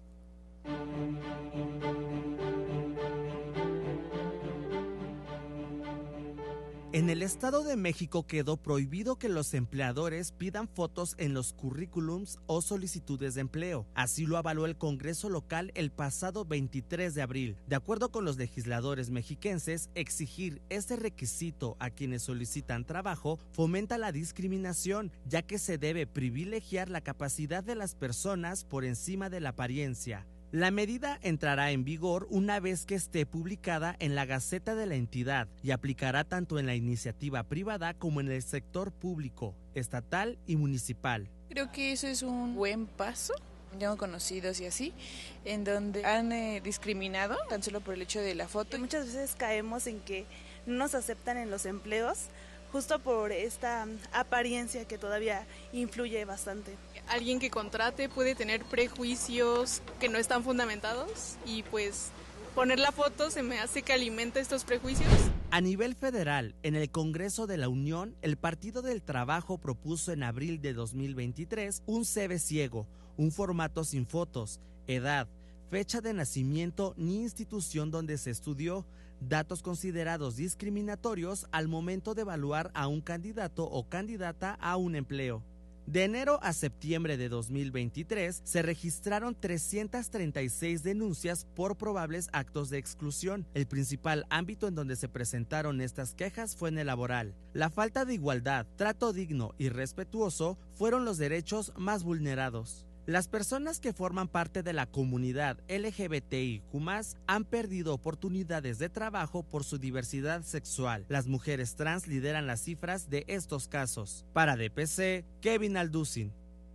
En el Estado de México quedó prohibido que los empleadores pidan fotos en los currículums o solicitudes de empleo. Así lo avaló el Congreso local el pasado 23 de abril. De acuerdo con los legisladores mexiquenses, exigir este requisito a quienes solicitan trabajo fomenta la discriminación, ya que se debe privilegiar la capacidad de las personas por encima de la apariencia. La medida entrará en vigor una vez que esté publicada en la Gaceta de la entidad y aplicará tanto en la iniciativa privada como en el sector público, estatal y municipal. Creo que eso es un buen paso Tengo conocidos y así, en donde han discriminado tan solo por el hecho de la foto. Muchas veces caemos en que no nos aceptan en los empleos, justo por esta apariencia que todavía influye bastante. Alguien que contrate puede tener prejuicios que no están fundamentados y pues poner la foto se me hace que alimenta estos prejuicios. A nivel federal, en el Congreso de la Unión, el Partido del Trabajo propuso en abril de 2023 un CV ciego, un formato sin fotos, edad, fecha de nacimiento ni institución donde se estudió, datos considerados discriminatorios al momento de evaluar a un candidato o candidata a un empleo. De enero a septiembre de 2023 se registraron 336 denuncias por probables actos de exclusión. El principal ámbito en donde se presentaron estas quejas fue en el laboral. La falta de igualdad, trato digno y respetuoso fueron los derechos más vulnerados. Las personas que forman parte de la comunidad LGBTIQ+ han perdido oportunidades de trabajo por su diversidad sexual. Las mujeres trans lideran las cifras de estos casos. Para DPC, Kevin Alducin.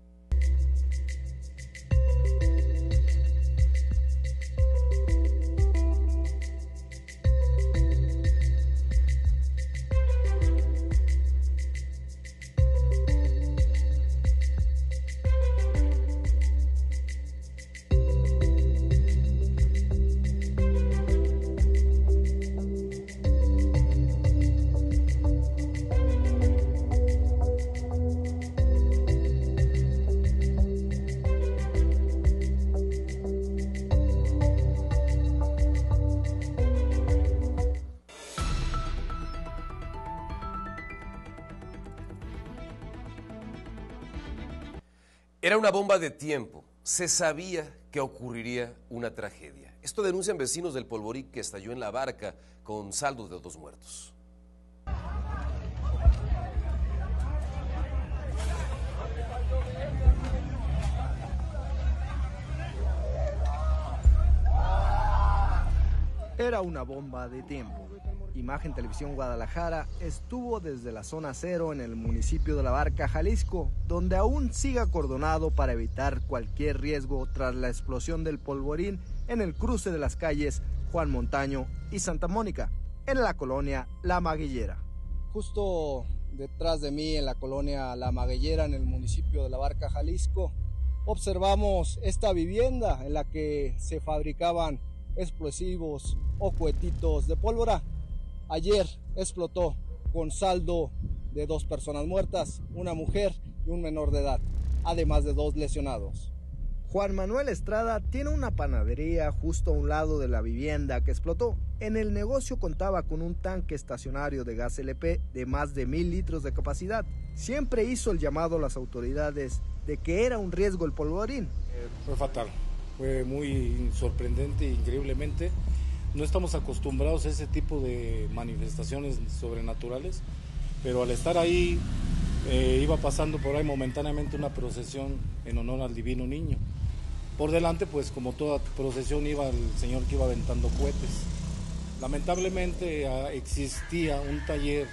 Era una bomba de tiempo. Se sabía que ocurriría una tragedia. Esto denuncian vecinos del polvorín que estalló en La Barca con saldo de 2 muertos. Era una bomba de tiempo. Imagen Televisión Guadalajara estuvo desde la zona 0 en el municipio de La Barca, Jalisco, donde aún sigue acordonado para evitar cualquier riesgo tras la explosión del polvorín en el cruce de las calles Juan Montaño y Santa Mónica, en la colonia La Maguillera. Justo detrás de mí, en la colonia La Maguillera, en el municipio de La Barca, Jalisco, observamos esta vivienda en la que se fabricaban explosivos o cohetitos de pólvora. Ayer explotó con saldo de 2 personas muertas, una mujer y un menor de edad, además de 2 lesionados. Juan Manuel Estrada tiene una panadería justo a un lado de la vivienda que explotó. En el negocio contaba con un tanque estacionario de gas LP de más de 1000 litros de capacidad. Siempre hizo el llamado a las autoridades de que era un riesgo el polvorín. Fue fatal, fue muy sorprendente, increíblemente. No estamos acostumbrados a ese tipo de manifestaciones sobrenaturales, pero al estar ahí iba pasando por ahí momentáneamente una procesión en honor al Divino Niño. Por delante, pues como toda procesión, iba el señor que iba aventando cohetes. Lamentablemente existía un taller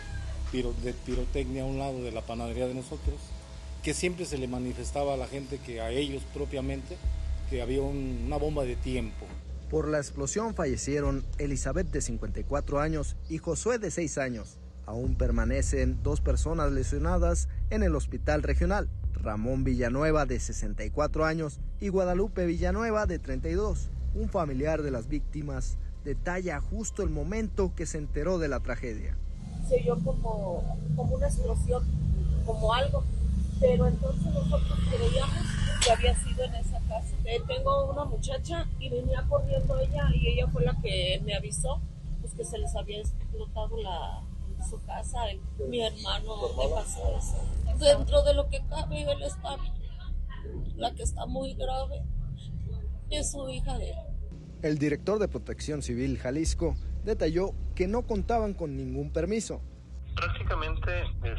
de pirotecnia a un lado de la panadería de nosotros, que siempre se le manifestaba a la gente, que a ellos propiamente, que había una bomba de tiempo. Por la explosión fallecieron Elizabeth, de 54 años, y Josué, de 6 años. Aún permanecen 2 personas lesionadas en el hospital regional: Ramón Villanueva, de 64 años, y Guadalupe Villanueva, de 32. Un familiar de las víctimas detalla justo el momento que se enteró de la tragedia. Se oyó como una explosión, como algo, pero entonces nosotros creíamos que había sido en esa casa. Tengo una muchacha y venía corriendo ella, y ella fue la que me avisó pues que se les había explotado su casa. Mi hermano le pasó eso. Dentro de lo que cabe, él está bien. La que está muy grave es su hija de él. El director de Protección Civil Jalisco detalló que no contaban con ningún permiso. Prácticamente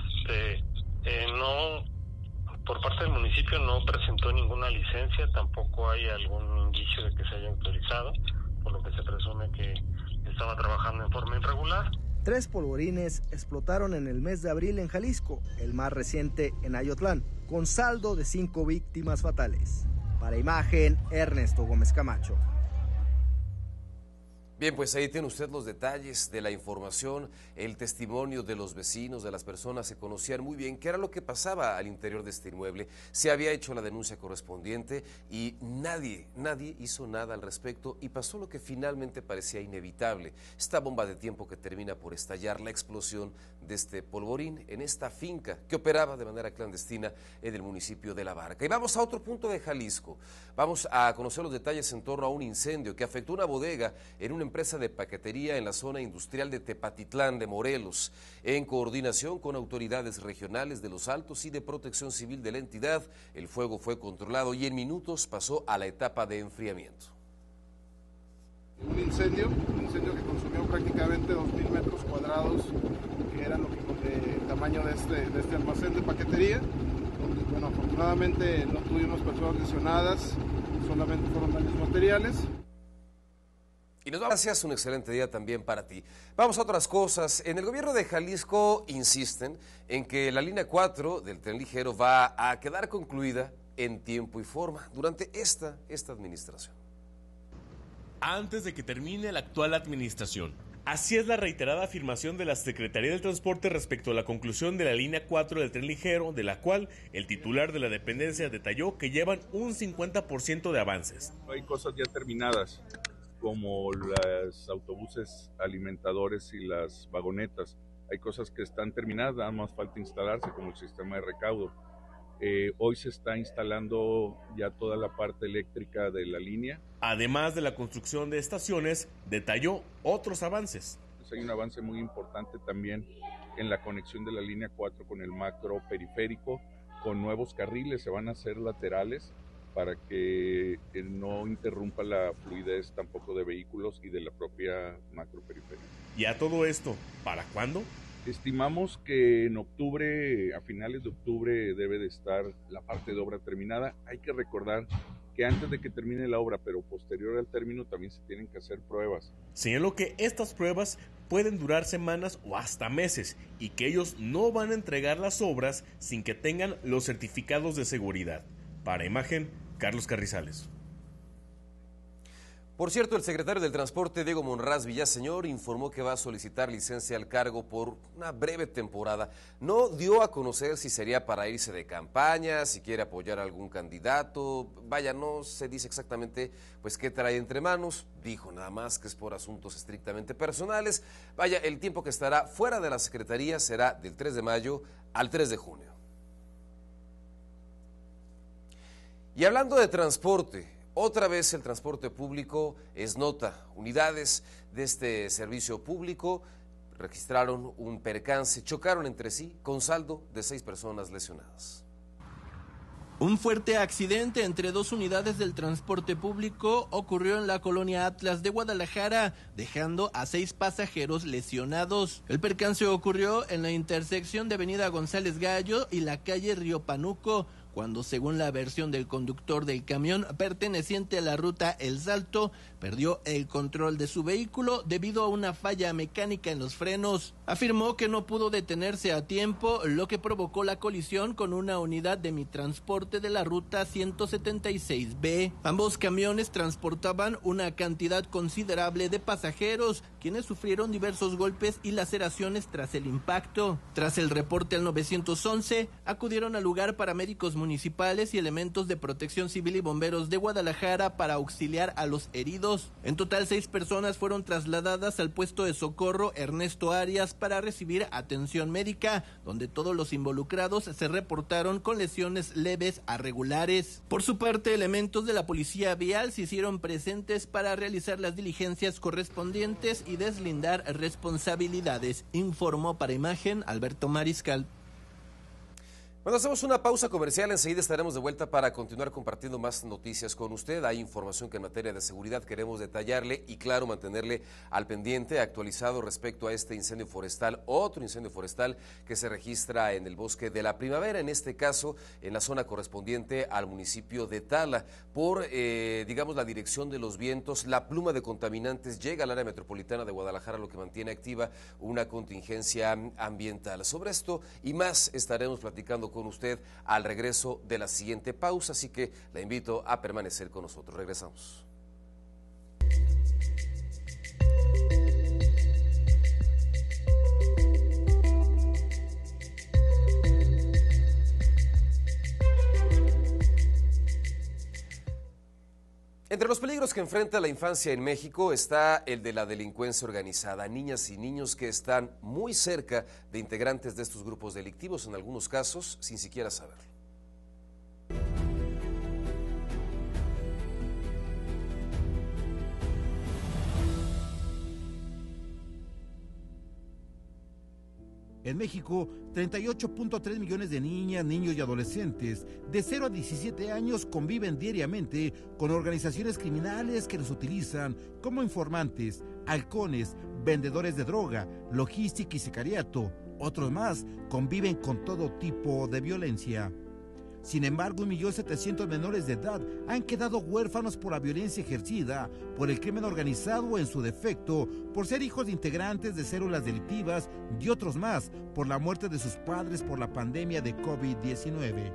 no, por parte del municipio no presentó ninguna licencia, tampoco hay algún indicio de que se haya autorizado, por lo que se presume que estaba trabajando en forma irregular. 3 polvorines explotaron en el mes de abril en Jalisco, el más reciente en Ayotlán, con saldo de 5 víctimas fatales. Para Imagen, Ernesto Gómez Camacho. Bien, pues ahí tiene usted los detalles de la información, el testimonio de los vecinos, de las personas que conocían muy bien qué era lo que pasaba al interior de este inmueble. Se había hecho la denuncia correspondiente y nadie hizo nada al respecto y pasó lo que finalmente parecía inevitable. Esta bomba de tiempo que termina por estallar, la explosión de este polvorín en esta finca que operaba de manera clandestina en el municipio de La Barca. Y vamos a otro punto de Jalisco. Vamos a conocer los detalles en torno a un incendio que afectó una bodega en una empresa de paquetería en la zona industrial de Tepatitlán de Morelos. En coordinación con autoridades regionales de Los Altos y de Protección Civil de la entidad, el fuego fue controlado y en minutos pasó a la etapa de enfriamiento. Un incendio que consumió prácticamente 2.000 metros cuadrados, que era el tamaño de este almacén de paquetería, donde, bueno, afortunadamente no tuvimos personas lesionadas, solamente fueron daños materiales. Y nos vamos. Gracias, un excelente día también para ti. Vamos a otras cosas. En el gobierno de Jalisco insisten en que la línea 4 del tren ligero va a quedar concluida en tiempo y forma durante esta administración. Antes de que termine la actual administración. Así es la reiterada afirmación de la Secretaría del Transporte respecto a la conclusión de la línea 4 del tren ligero, de la cual el titular de la dependencia detalló que llevan un 50% de avances. Hay cosas ya terminadas, como los autobuses alimentadores y las vagonetas. Hay cosas que están terminadas, nada más falta instalarse, como el sistema de recaudo. Hoy se está instalando ya toda la parte eléctrica de la línea. Además de la construcción de estaciones, detalló otros avances. Pues hay un avance muy importante también en la conexión de la línea 4 con el macro periférico, con nuevos carriles, se van a hacer laterales para que no interrumpa la fluidez tampoco de vehículos y de la propia macro periférica. ¿Y a todo esto, para cuándo? Estimamos que en octubre, a finales de octubre, debe de estar la parte de obra terminada. Hay que recordar que antes de que termine la obra, pero posterior al término, también se tienen que hacer pruebas. Señaló que estas pruebas pueden durar semanas o hasta meses y que ellos no van a entregar las obras sin que tengan los certificados de seguridad. Para Imagen, Carlos Carrizales. Por cierto, el secretario del Transporte, Diego Monraz Villaseñor, informó que va a solicitar licencia al cargo por una breve temporada. No dio a conocer si sería para irse de campaña, si quiere apoyar a algún candidato. Vaya, no se dice exactamente pues qué trae entre manos. Dijo nada más que es por asuntos estrictamente personales. Vaya, el tiempo que estará fuera de la Secretaría será del 3 de mayo al 3 de junio. Y hablando de transporte, otra vez el transporte público es nota. Unidades de este servicio público registraron un percance, chocaron entre sí con saldo de 6 personas lesionadas. Un fuerte accidente entre 2 unidades del transporte público ocurrió en la colonia Atlas de Guadalajara, dejando a 6 pasajeros lesionados. El percance ocurrió en la intersección de Avenida González Gallo y la calle Río Panuco, cuando, según la versión del conductor del camión perteneciente a la ruta El Salto, perdió el control de su vehículo debido a una falla mecánica en los frenos. Afirmó que no pudo detenerse a tiempo, lo que provocó la colisión con una unidad de Mitransporte de la ruta 176B. Ambos camiones transportaban una cantidad considerable de pasajeros, quienes sufrieron diversos golpes y laceraciones tras el impacto. Tras el reporte al 911, acudieron al lugar paramédicos municipales y elementos de Protección Civil y bomberos de Guadalajara para auxiliar a los heridos. En total, 6 personas fueron trasladadas al puesto de socorro Ernesto Arias para recibir atención médica, donde todos los involucrados se reportaron con lesiones leves a regulares. Por su parte, elementos de la Policía Vial se hicieron presentes para realizar las diligencias correspondientes y deslindar responsabilidades, informó para Imagen Alberto Mariscal. Bueno, hacemos una pausa comercial, enseguida estaremos de vuelta para continuar compartiendo más noticias con usted. Hay información que en materia de seguridad queremos detallarle y claro, mantenerle al pendiente, actualizado respecto a este incendio forestal, otro incendio forestal que se registra en el Bosque de la Primavera, en este caso en la zona correspondiente al municipio de Tala. Por, digamos, la dirección de los vientos, la pluma de contaminantes llega al área metropolitana de Guadalajara, lo que mantiene activa una contingencia ambiental. Sobre esto y más estaremos platicando con usted al regreso de la siguiente pausa, así que la invito a permanecer con nosotros. Regresamos. Entre los peligros que enfrenta la infancia en México está el de la delincuencia organizada, niñas y niños que están muy cerca de integrantes de estos grupos delictivos, en algunos casos sin siquiera saberlo. En México, 38.3 millones de niñas, niños y adolescentes de 0 a 17 años conviven diariamente con organizaciones criminales que los utilizan como informantes, halcones, vendedores de droga, logística y sicariato. Otros más conviven con todo tipo de violencia. Sin embargo, 1.700.000 menores de edad han quedado huérfanos por la violencia ejercida por el crimen organizado o en su defecto, por ser hijos de integrantes de células delictivas y otros más por la muerte de sus padres por la pandemia de COVID-19.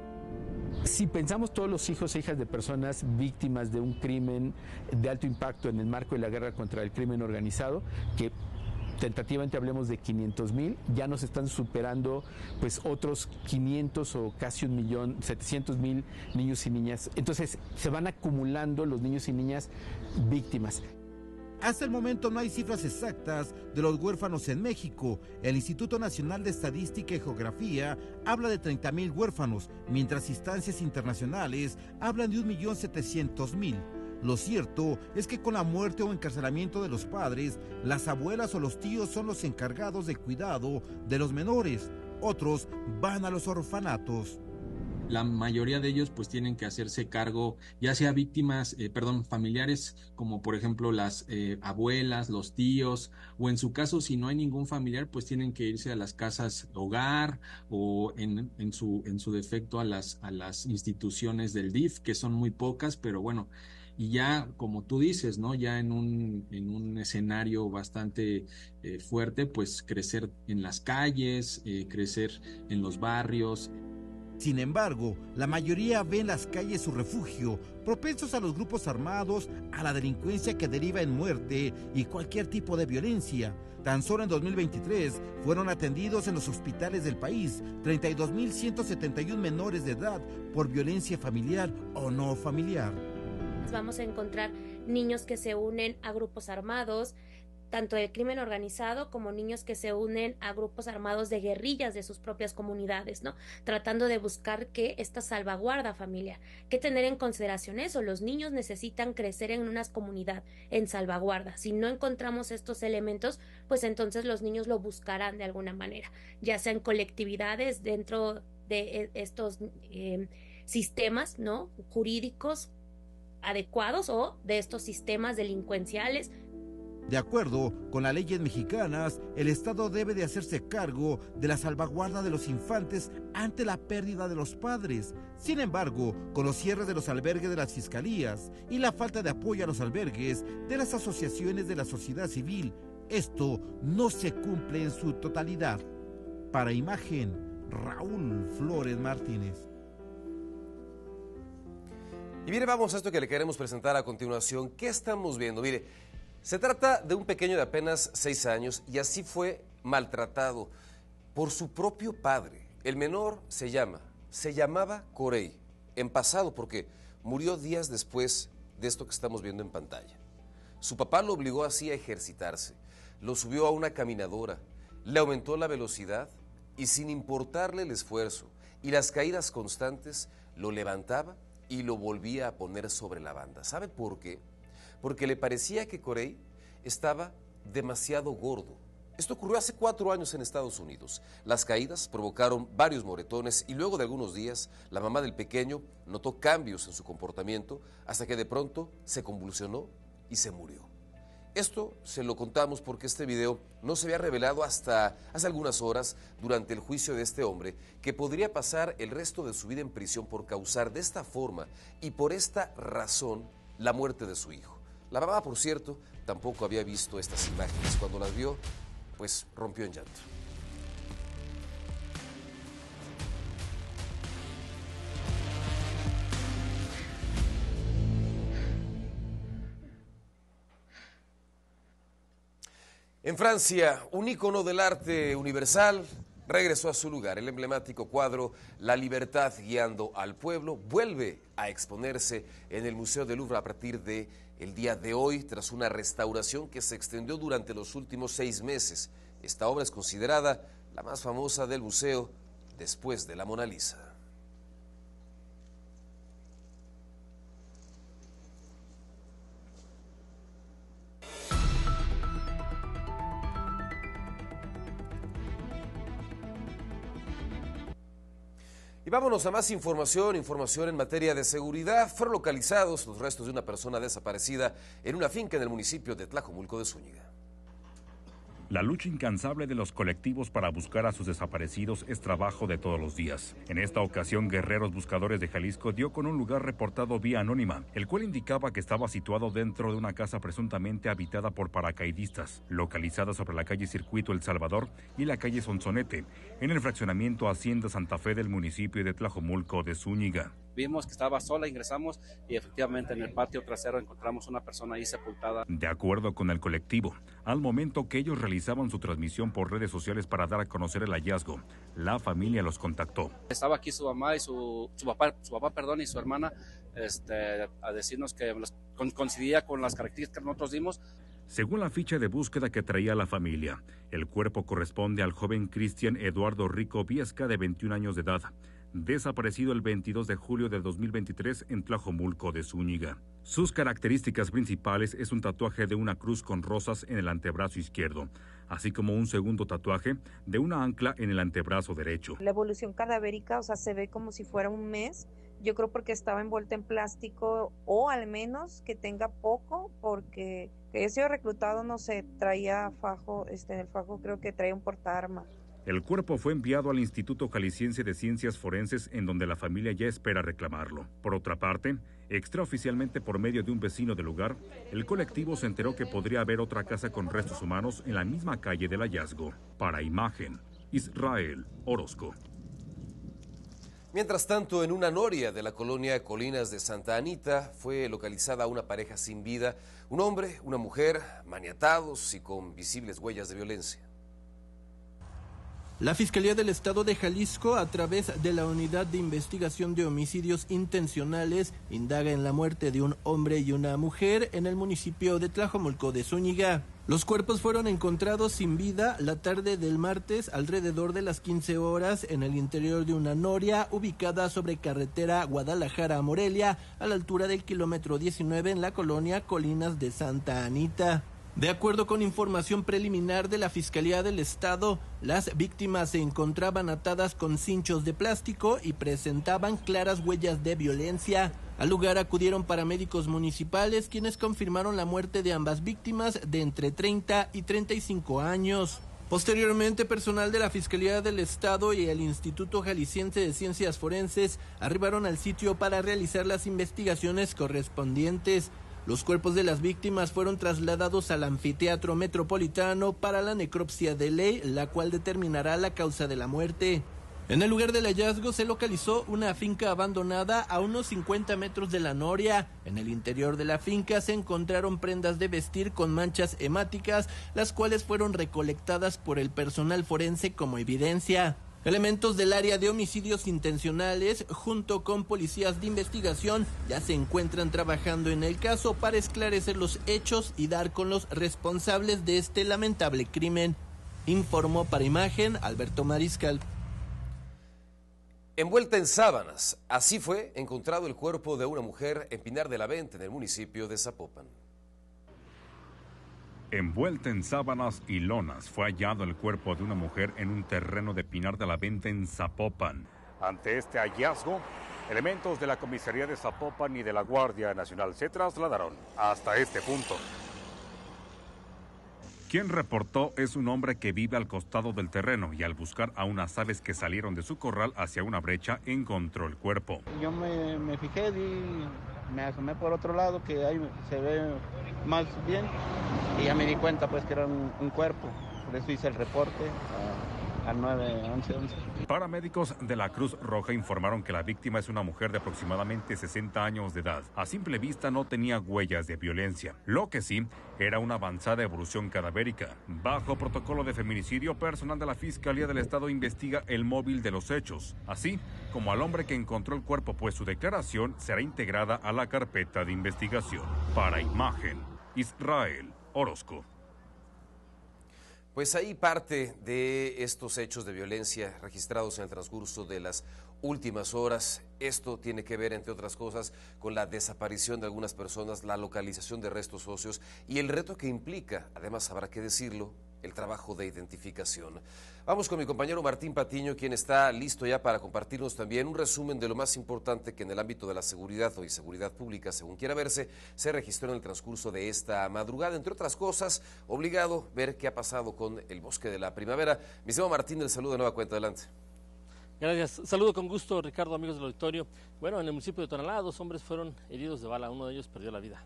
Si pensamos todos los hijos e hijas de personas víctimas de un crimen de alto impacto en el marco de la guerra contra el crimen organizado, que tentativamente hablemos de 500,000, ya nos están superando pues otros 500 o casi 1.700.000 niños y niñas. Entonces se van acumulando los niños y niñas víctimas. Hasta el momento no hay cifras exactas de los huérfanos en México. El Instituto Nacional de Estadística y Geografía habla de 30,000 huérfanos, mientras instancias internacionales hablan de 1.700.000. Lo cierto es que con la muerte o encarcelamiento de los padres, las abuelas o los tíos son los encargados del cuidado de los menores. Otros van a los orfanatos. La mayoría de ellos pues tienen que hacerse cargo, ya sea familiares, como por ejemplo las abuelas, los tíos, o en su caso si no hay ningún familiar pues tienen que irse a las casas hogar o en su defecto a las instituciones del DIF, que son muy pocas, pero bueno. Y ya, como tú dices, ¿no? Ya en un escenario bastante fuerte, pues crecer en las calles, crecer en los barrios. Sin embargo, la mayoría ve en las calles su refugio, propensos a los grupos armados, a la delincuencia que deriva en muerte y cualquier tipo de violencia. Tan solo en 2023 fueron atendidos en los hospitales del país 32.171 menores de edad por violencia familiar o no familiar. Vamos a encontrar niños que se unen a grupos armados, tanto del crimen organizado como niños que se unen a grupos armados de guerrillas de sus propias comunidades, ¿no? Tratando de buscar que esta salvaguarda familiar, que tener en consideración eso, los niños necesitan crecer en una comunidad en salvaguarda. Si no encontramos estos elementos, pues entonces los niños lo buscarán de alguna manera, ya sea en colectividades dentro de estos sistemas, ¿no? Jurídicos adecuados o de estos sistemas delincuenciales. De acuerdo con las leyes mexicanas, el Estado debe de hacerse cargo de la salvaguarda de los infantes ante la pérdida de los padres. Sin embargo, con los cierres de los albergues de las fiscalías y la falta de apoyo a los albergues de las asociaciones de la sociedad civil, esto no se cumple en su totalidad. Para Imagen, Raúl Flores Martínez. Y mire, vamos a esto que le queremos presentar a continuación. ¿Qué estamos viendo? Mire, se trata de un pequeño de apenas 6 años y así fue maltratado por su propio padre. El menor se llamaba Corey, en pasado porque murió días después de esto que estamos viendo en pantalla. Su papá lo obligó así a ejercitarse, lo subió a una caminadora, le aumentó la velocidad y sin importarle el esfuerzo y las caídas constantes, lo levantaba y lo volvía a poner sobre la banda. ¿Sabe por qué? Porque le parecía que Corey estaba demasiado gordo. Esto ocurrió hace 4 años en Estados Unidos. Las caídas provocaron varios moretones y luego de algunos días, la mamá del pequeño notó cambios en su comportamiento hasta que de pronto se convulsionó y se murió. Esto se lo contamos porque este video no se había revelado hasta hace algunas horas durante el juicio de este hombre que podría pasar el resto de su vida en prisión por causar de esta forma y por esta razón la muerte de su hijo. La mamá, por cierto, tampoco había visto estas imágenes. Cuando las vio, pues rompió en llanto. En Francia, un ícono del arte universal regresó a su lugar. El emblemático cuadro La Libertad guiando al pueblo vuelve a exponerse en el Museo del Louvre a partir de el día de hoy, tras una restauración que se extendió durante los últimos 6 meses. Esta obra es considerada la más famosa del museo después de la Mona Lisa. Y vámonos a más información en materia de seguridad. Fueron localizados los restos de una persona desaparecida en una finca en el municipio de Tlajomulco de Zúñiga. La lucha incansable de los colectivos para buscar a sus desaparecidos es trabajo de todos los días. En esta ocasión, Guerreros Buscadores de Jalisco dio con un lugar reportado vía anónima, el cual indicaba que estaba situado dentro de una casa presuntamente habitada por paracaidistas, localizada sobre la calle Circuito El Salvador y la calle Sonsonete, en el fraccionamiento Hacienda Santa Fe del municipio de Tlajomulco de Zúñiga. Vimos que estaba sola, ingresamos y efectivamente en el patio trasero encontramos una persona ahí sepultada. De acuerdo con el colectivo, al momento que ellos realizaban su transmisión por redes sociales para dar a conocer el hallazgo, la familia los contactó. Estaba aquí su mamá y su papá y su hermana a decirnos que coincidía con las características que nosotros dimos. Según la ficha de búsqueda que traía la familia, el cuerpo corresponde al joven Cristian Eduardo Rico Viesca, de 21 años de edad, desaparecido el 22 de julio de 2023 en Tlajomulco de Zúñiga. Sus características principales es un tatuaje de una cruz con rosas en el antebrazo izquierdo, así como un segundo tatuaje de una ancla en el antebrazo derecho. La evolución cadavérica, se ve como si fuera un mes. Yo creo porque estaba envuelta en plástico, o al menos que tenga poco, porque que haya sido reclutado, no sé, traía fajo, en el fajo creo que traía un portaarma. El cuerpo fue enviado al Instituto Jalisciense de Ciencias Forenses, en donde la familia ya espera reclamarlo. Por otra parte, extraoficialmente por medio de un vecino del lugar, el colectivo se enteró que podría haber otra casa con restos humanos en la misma calle del hallazgo. Para Imagen, Israel Orozco. Mientras tanto, en una noria de la colonia Colinas de Santa Anita fue localizada una pareja sin vida, un hombre, una mujer, maniatados y con visibles huellas de violencia. La Fiscalía del Estado de Jalisco, a través de la Unidad de Investigación de Homicidios Intencionales, indaga en la muerte de un hombre y una mujer en el municipio de Tlajomulco de Zúñiga. Los cuerpos fueron encontrados sin vida la tarde del martes alrededor de las 15 horas en el interior de una noria ubicada sobre carretera Guadalajara a Morelia, a la altura del kilómetro 19 en la colonia Colinas de Santa Anita. De acuerdo con información preliminar de la Fiscalía del Estado, las víctimas se encontraban atadas con cinchos de plástico y presentaban claras huellas de violencia. Al lugar acudieron paramédicos municipales, quienes confirmaron la muerte de ambas víctimas de entre 30 y 35 años. Posteriormente, personal de la Fiscalía del Estado y el Instituto Jalisciense de Ciencias Forenses arribaron al sitio para realizar las investigaciones correspondientes. Los cuerpos de las víctimas fueron trasladados al anfiteatro metropolitano para la necropsia de ley, la cual determinará la causa de la muerte. En el lugar del hallazgo se localizó una finca abandonada a unos 50 metros de la noria. En el interior de la finca se encontraron prendas de vestir con manchas hemáticas, las cuales fueron recolectadas por el personal forense como evidencia. Elementos del área de homicidios intencionales, junto con policías de investigación, ya se encuentran trabajando en el caso para esclarecer los hechos y dar con los responsables de este lamentable crimen. Informó para Imagen Alberto Mariscal. Envuelta en sábanas, así fue encontrado el cuerpo de una mujer en Pinar de la Venta, en el municipio de Zapopan. Envuelta en sábanas y lonas, fue hallado el cuerpo de una mujer en un terreno de Pinar de la Venta en Zapopan. Ante este hallazgo, elementos de la Comisaría de Zapopan y de la Guardia Nacional se trasladaron hasta este punto. Quien reportó es un hombre que vive al costado del terreno y al buscar a unas aves que salieron de su corral hacia una brecha, encontró el cuerpo. Yo me fijé y me asomé por otro lado, que ahí se ve más bien, y ya me di cuenta pues que era un cuerpo. Por eso hice el reporte al 911. Paramédicos de la Cruz Roja informaron que la víctima es una mujer de aproximadamente 60 años de edad. A simple vista no tenía huellas de violencia. Lo que sí era una avanzada evolución cadavérica. Bajo protocolo de feminicidio, personal de la Fiscalía del Estado investiga el móvil de los hechos, así como al hombre que encontró el cuerpo, pues su declaración será integrada a la carpeta de investigación. Para Imagen, Israel Orozco. Pues ahí parte de estos hechos de violencia registrados en el transcurso de las últimas horas. Esto tiene que ver, entre otras cosas, con la desaparición de algunas personas, la localización de restos óseos y el reto que implica, además habrá que decirlo, el trabajo de identificación. Vamos con mi compañero Martín Patiño, quien está listo ya para compartirnos también un resumen de lo más importante que en el ámbito de la seguridad o inseguridad pública, según quiera verse, se registró en el transcurso de esta madrugada. Entre otras cosas, obligado ver qué ha pasado con el Bosque de la Primavera. Mi estimado Martín, el saludo de nueva cuenta, adelante. Gracias. Saludo con gusto, Ricardo, amigos del auditorio. Bueno, en el municipio de Tonalá, 2 hombres fueron heridos de bala, uno de ellos perdió la vida.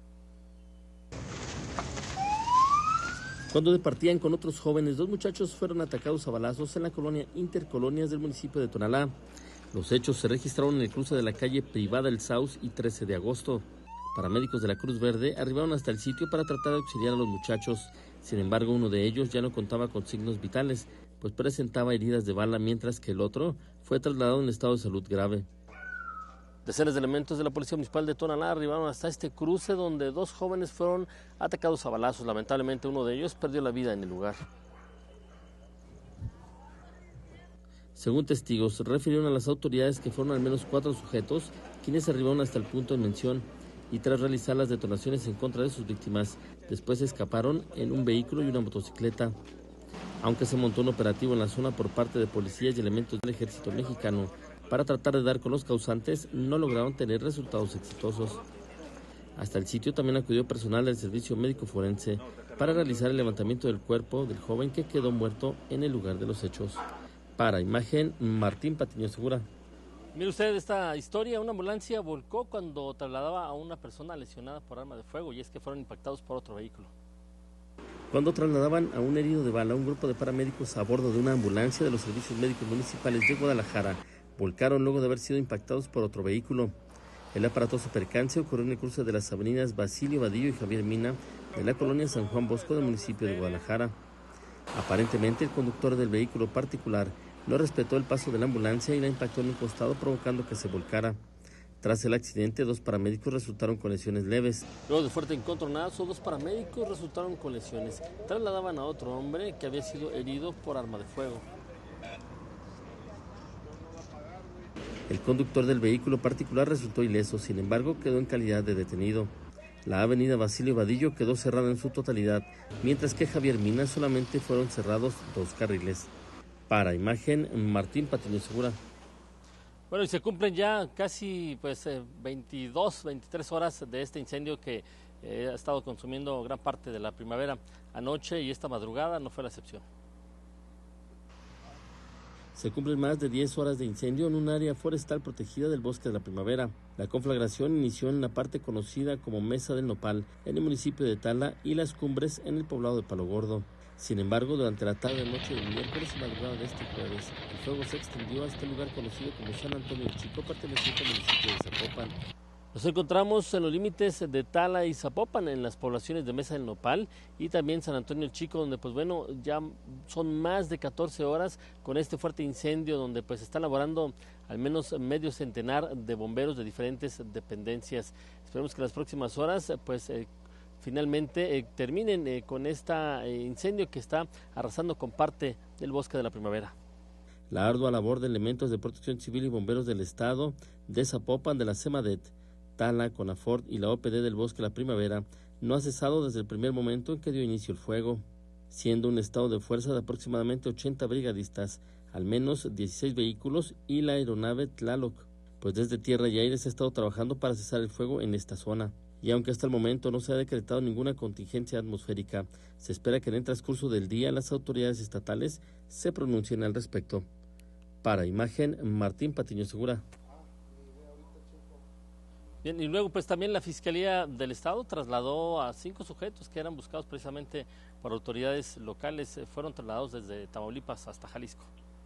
Cuando departían con otros jóvenes, 2 muchachos fueron atacados a balazos en la colonia Intercolonias del municipio de Tonalá. Los hechos se registraron en el cruce de la calle Privada El Saus y 13 de agosto. Paramédicos de la Cruz Verde arribaron hasta el sitio para tratar de auxiliar a los muchachos. Sin embargo, uno de ellos ya no contaba con signos vitales, pues presentaba heridas de bala, mientras que el otro fue trasladado en estado de salud grave. Decenas de elementos de la Policía Municipal de Tonalá arribaron hasta este cruce donde 2 jóvenes fueron atacados a balazos. Lamentablemente uno de ellos perdió la vida en el lugar. Según testigos, refirieron a las autoridades que fueron al menos 4 sujetos quienes arribaron hasta el punto en mención y tras realizar las detonaciones en contra de sus víctimas, después escaparon en un vehículo y una motocicleta. Aunque se montó un operativo en la zona por parte de policías y elementos del ejército mexicano para tratar de dar con los causantes, no lograron tener resultados exitosos. Hasta el sitio también acudió personal del Servicio Médico Forense para realizar el levantamiento del cuerpo del joven que quedó muerto en el lugar de los hechos. Para Imagen, Martín Patiño Segura. Mire usted esta historia, una ambulancia volcó cuando trasladaba a una persona lesionada por arma de fuego, y es que fueron impactados por otro vehículo. Cuando trasladaban a un herido de bala, un grupo de paramédicos a bordo de una ambulancia de los servicios médicos municipales de Guadalajara volcaron luego de haber sido impactados por otro vehículo. El aparatoso percance ocurrió en el cruce de las avenidas Basilio Vadillo y Javier Mina de la colonia San Juan Bosco del municipio de Guadalajara. Aparentemente, el conductor del vehículo particular no respetó el paso de la ambulancia y la impactó en un costado, provocando que se volcara. Tras el accidente, 2 paramédicos resultaron con lesiones leves. Luego de fuerte encontronazo, 2 paramédicos resultaron con lesiones. Trasladaban a otro hombre que había sido herido por arma de fuego. El conductor del vehículo particular resultó ileso, sin embargo, quedó en calidad de detenido. La avenida Basilio Vadillo quedó cerrada en su totalidad, mientras que Javier Mina solamente fueron cerrados 2 carriles. Para Imagen, Martín Patiño Segura. Bueno, y se cumplen ya casi 23 horas de este incendio que ha estado consumiendo gran parte de la primavera. Anoche y esta madrugada no fue la excepción. Se cumplen más de 10 horas de incendio en un área forestal protegida del Bosque de la Primavera. La conflagración inició en la parte conocida como Mesa del Nopal, en el municipio de Tala, y Las Cumbres, en el poblado de Palo Gordo. Sin embargo, durante la tarde-noche del miércoles y madrugada de este jueves, el fuego se extendió hasta el lugar conocido como San Antonio el Chico, perteneciente al municipio de Zapopan. Nos encontramos en los límites de Tala y Zapopan, en las poblaciones de Mesa del Nopal y también San Antonio el Chico, donde ya son más de 14 horas con este fuerte incendio, donde están laborando al menos medio centenar de bomberos de diferentes dependencias. Esperemos que las próximas horas finalmente terminen con este incendio que está arrasando con parte del Bosque de la Primavera. La ardua labor de elementos de protección civil y bomberos del estado, de Zapopan, de la CEMADET, Tala, CONAFORT y la OPD del Bosque de la Primavera no ha cesado desde el primer momento en que dio inicio el fuego, siendo un estado de fuerza de aproximadamente 80 brigadistas, al menos 16 vehículos y la aeronave Tlaloc, pues desde tierra y aire se ha estado trabajando para cesar el fuego en esta zona. Y aunque hasta el momento no se ha decretado ninguna contingencia atmosférica, se espera que en el transcurso del día las autoridades estatales se pronuncien al respecto. Para Imagen, Martín Patiño Segura. Bien, y luego también la Fiscalía del Estado trasladó a 5 sujetos que eran buscados precisamente por autoridades locales. Fueron trasladados desde Tamaulipas hasta Jalisco.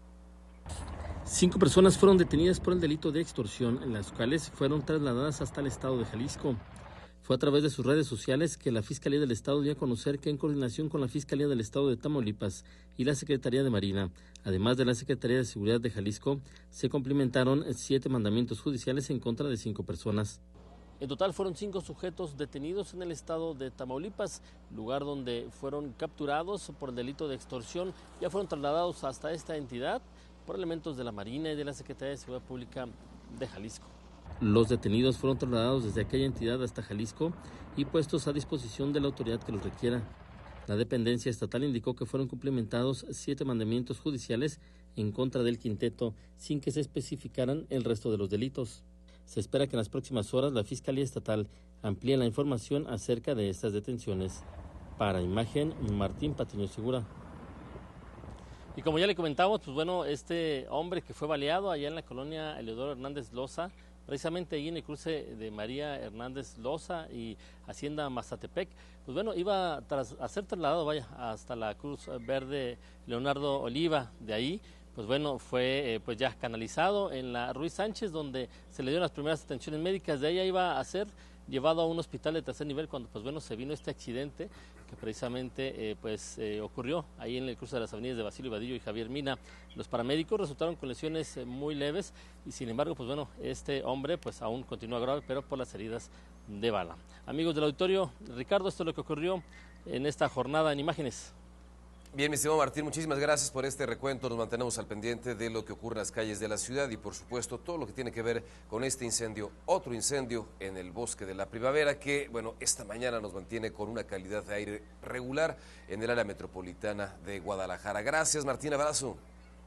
5 personas fueron detenidas por el delito de extorsión, en las cuales fueron trasladadas hasta el estado de Jalisco. Fue a través de sus redes sociales que la Fiscalía del Estado dio a conocer que en coordinación con la Fiscalía del Estado de Tamaulipas y la Secretaría de Marina, además de la Secretaría de Seguridad de Jalisco, se cumplimentaron 7 mandamientos judiciales en contra de 5 personas. En total fueron 5 sujetos detenidos en el estado de Tamaulipas, lugar donde fueron capturados por el delito de extorsión. Ya fueron trasladados hasta esta entidad por elementos de la Marina y de la Secretaría de Seguridad Pública de Jalisco. Los detenidos fueron trasladados desde aquella entidad hasta Jalisco y puestos a disposición de la autoridad que los requiera. La dependencia estatal indicó que fueron cumplimentados 7 mandamientos judiciales en contra del quinteto, sin que se especificaran el resto de los delitos. Se espera que en las próximas horas la Fiscalía Estatal amplíe la información acerca de estas detenciones. Para Imagen, Martín Patiño Segura. Y como ya le comentamos, pues bueno, este hombre que fue baleado allá en la colonia Eleodoro Hernández Loza, precisamente ahí en el cruce de María Hernández Loza y Hacienda Mazatepec, pues bueno, iba a ser trasladado, hasta la Cruz Verde Leonardo Oliva. De ahí, pues bueno, fue pues ya canalizado en la Ruiz Sánchez, donde se le dieron las primeras atenciones médicas. De ahí iba a ser llevado a un hospital de tercer nivel cuando pues bueno se vino este accidente que precisamente ocurrió ahí en el cruce de las avenidas de Basilio Vadillo y Javier Mina. Los paramédicos resultaron con lesiones muy leves y sin embargo pues bueno, este hombre pues aún continúa grave, pero por las heridas de bala. Amigos del auditorio, Ricardo, esto es lo que ocurrió en esta jornada en Imágenes. Bien, mi estimado Martín, muchísimas gracias por este recuento. Nos mantenemos al pendiente de lo que ocurre en las calles de la ciudad y, por supuesto, todo lo que tiene que ver con este incendio, otro incendio en el Bosque de la Primavera, que, bueno, esta mañana nos mantiene con una calidad de aire regular en el área metropolitana de Guadalajara. Gracias, Martín, abrazo.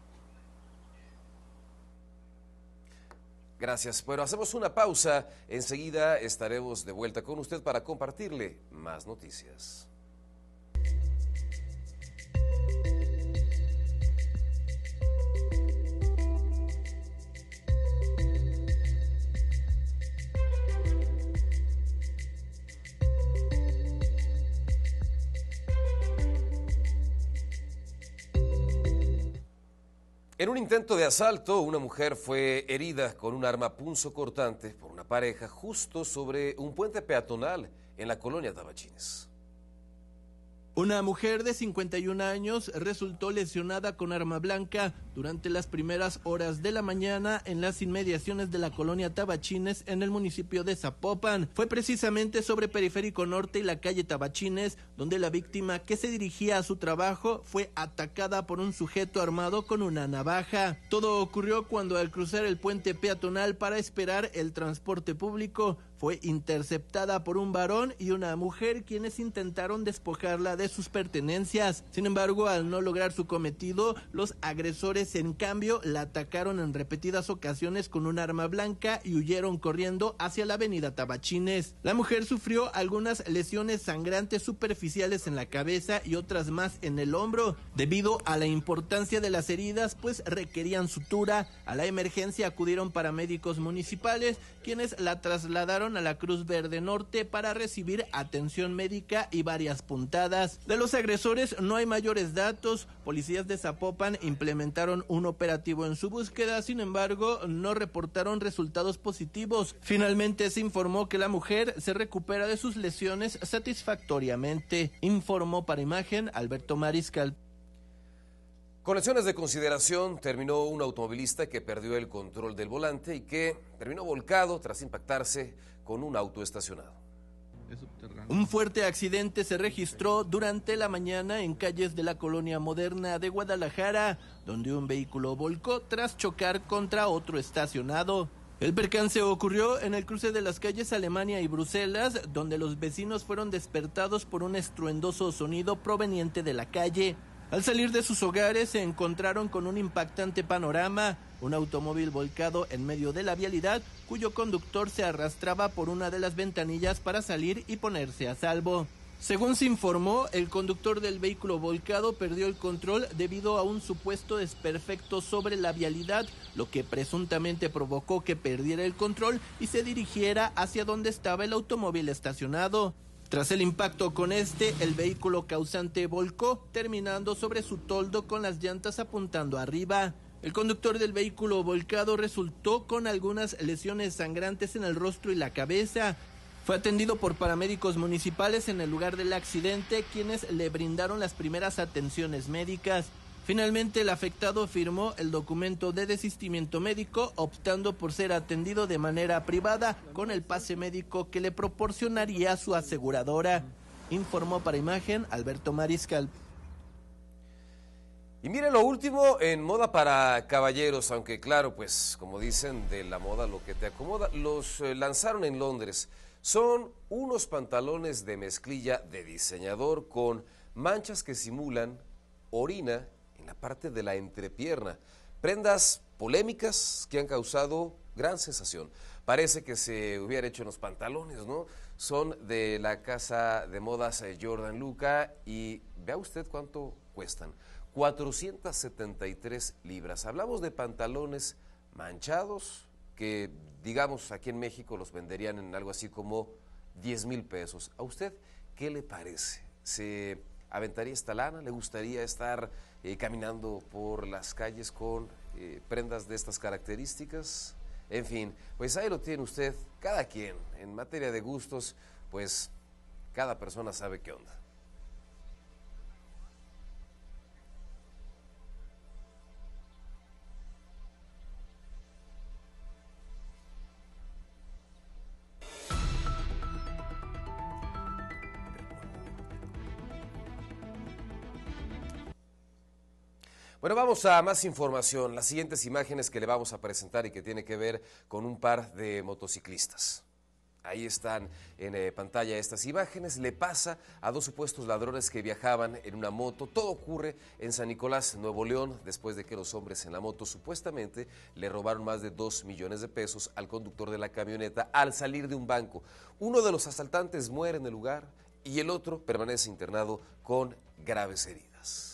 Gracias. Bueno, hacemos una pausa. Enseguida estaremos de vuelta con usted para compartirle más noticias. En un intento de asalto, una mujer fue herida con un arma punzocortante por una pareja justo sobre un puente peatonal en la colonia Tabachines. Una mujer de 51 años resultó lesionada con arma blanca durante las primeras horas de la mañana en las inmediaciones de la colonia Tabachines en el municipio de Zapopan. Fue precisamente sobre Periférico Norte y la calle Tabachines donde la víctima, que se dirigía a su trabajo, fue atacada por un sujeto armado con una navaja. Todo ocurrió cuando, al cruzar el puente peatonal para esperar el transporte público, fue interceptada por un varón y una mujer, quienes intentaron despojarla de sus pertenencias. Sin embargo, al no lograr su cometido, los agresores en cambio la atacaron en repetidas ocasiones con un arma blanca y huyeron corriendo hacia la avenida Tabachines. La mujer sufrió algunas lesiones sangrantes superficiales en la cabeza y otras más en el hombro. Debido a la importancia de las heridas, pues requerían sutura, a la emergencia acudieron paramédicos municipales, quienes la trasladaron a la Cruz Verde Norte para recibir atención médica y varias puntadas. De los agresores no hay mayores datos. Policías de Zapopan implementaron un operativo en su búsqueda, sin embargo, no reportaron resultados positivos. Finalmente se informó que la mujer se recupera de sus lesiones satisfactoriamente. Informó para Imagen Alberto Mariscal. Con lesiones de consideración terminó un automovilista que perdió el control del volante y que terminó volcado tras impactarse con un auto estacionado. Un fuerte accidente se registró durante la mañana en calles de la colonia Moderna de Guadalajara, donde un vehículo volcó tras chocar contra otro estacionado. El percance ocurrió en el cruce de las calles Alemania y Bruselas, donde los vecinos fueron despertados por un estruendoso sonido proveniente de la calle. Al salir de sus hogares se encontraron con un impactante panorama, un automóvil volcado en medio de la vialidad, cuyo conductor se arrastraba por una de las ventanillas para salir y ponerse a salvo. Según se informó, el conductor del vehículo volcado perdió el control debido a un supuesto desperfecto sobre la vialidad, lo que presuntamente provocó que perdiera el control y se dirigiera hacia donde estaba el automóvil estacionado. Tras el impacto con el vehículo causante volcó, terminando sobre su toldo con las llantas apuntando arriba. El conductor del vehículo volcado resultó con algunas lesiones sangrantes en el rostro y la cabeza. Fue atendido por paramédicos municipales en el lugar del accidente, quienes le brindaron las primeras atenciones médicas. Finalmente, el afectado firmó el documento de desistimiento médico, optando por ser atendido de manera privada con el pase médico que le proporcionaría su aseguradora. Informó para Imagen Alberto Mariscal. Y miren lo último en moda para caballeros, aunque claro, pues como dicen, de la moda lo que te acomoda. Los lanzaron en Londres. Son unos pantalones de mezclilla de diseñador con manchas que simulan orina en la parte de la entrepierna. Prendas polémicas que han causado gran sensación. Parece que se hubiera hecho en los pantalones, ¿no? Son de la casa de modas Jordan Luca y vea usted cuánto cuestan. 473 libras. Hablamos de pantalones manchados que, digamos, aquí en México los venderían en algo así como 10,000 pesos. ¿A usted qué le parece? ¿Se aventaría esta lana? ¿Le gustaría estar caminando por las calles con prendas de estas características? En fin, pues ahí lo tiene usted. Cada quien, en materia de gustos, pues cada persona sabe qué onda. Bueno, vamos a más información. Las siguientes imágenes que le vamos a presentar y que tiene que ver con un par de motociclistas. Ahí están en pantalla estas imágenes. Le pasa a dos supuestos ladrones que viajaban en una moto. Todo ocurre en San Nicolás, Nuevo León, después de que los hombres en la moto supuestamente le robaron más de 2 millones de pesos al conductor de la camioneta al salir de un banco. Uno de los asaltantes muere en el lugar y el otro permanece internado con graves heridas.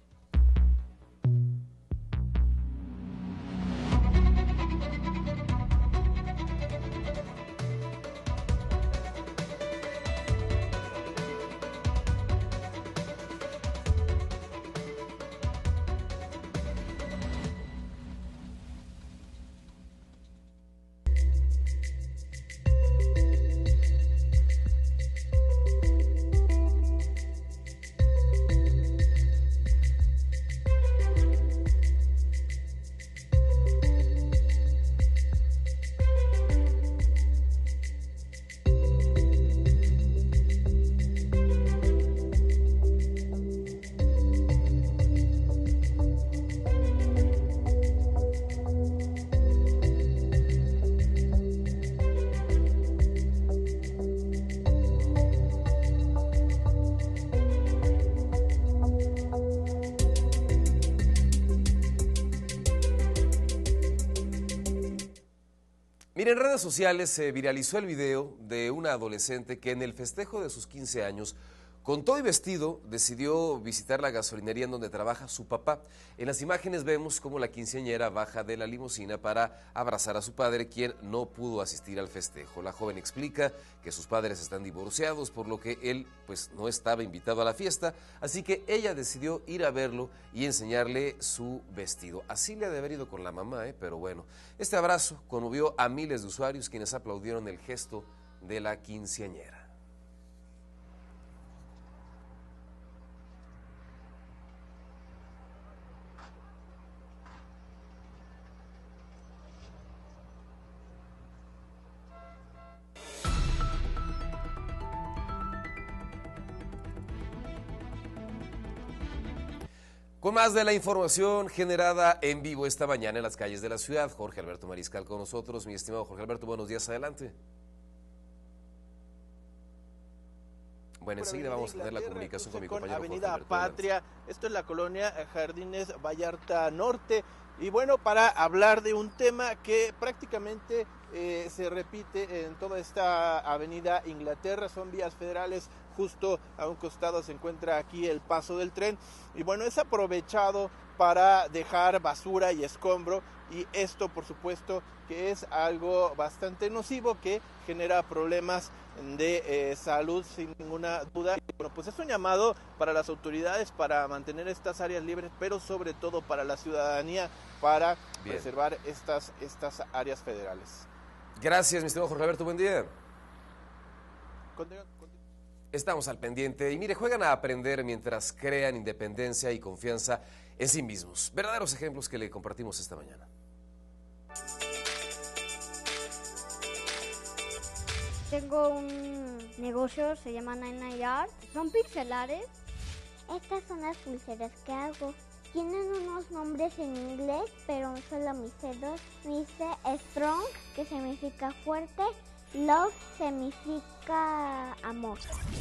Miren, en redes sociales se viralizó el video de una adolescente que en el festejo de sus 15 años, con todo y vestido, decidió visitar la gasolinería en donde trabaja su papá. En las imágenes vemos cómo la quinceañera baja de la limusina para abrazar a su padre, quien no pudo asistir al festejo. La joven explica que sus padres están divorciados, por lo que él pues no estaba invitado a la fiesta, así que ella decidió ir a verlo y enseñarle su vestido. Así le ha de haber ido con la mamá, pero bueno. Este abrazo conmovió a miles de usuarios quienes aplaudieron el gesto de la quinceañera. Con más de la información generada en vivo esta mañana en las calles de la ciudad, Jorge Alberto Mariscal con nosotros. Mi estimado Jorge Alberto, buenos días, adelante. Bueno, enseguida vamos a tener la comunicación con mi compañero Avenida Jorge Alberto. Patria, esto es la colonia Jardines Vallarta Norte. Y bueno, para hablar de un tema que prácticamente se repite en toda esta avenida Inglaterra, son vías federales, justo a un costado se encuentra aquí el paso del tren, y bueno, es aprovechado para dejar basura y escombro, y esto por supuesto que es algo bastante nocivo que genera problemas de salud, sin ninguna duda. Bueno, pues es un llamado para las autoridades para mantener estas áreas libres, pero sobre todo para la ciudadanía, para preservar estas áreas federales. Gracias, mi estimado Jorge Alberto, buen día. Estamos al pendiente y mire, juegan a aprender mientras crean independencia y confianza en sí mismos. Verdaderos ejemplos que le compartimos esta mañana. Tengo un negocio, se llama Nine Art. Son pixelares. Estas son las pulseras que hago. Tienen unos nombres en inglés, pero solo me sé dos. Me dice Strong, que significa fuerte. Love significa amor.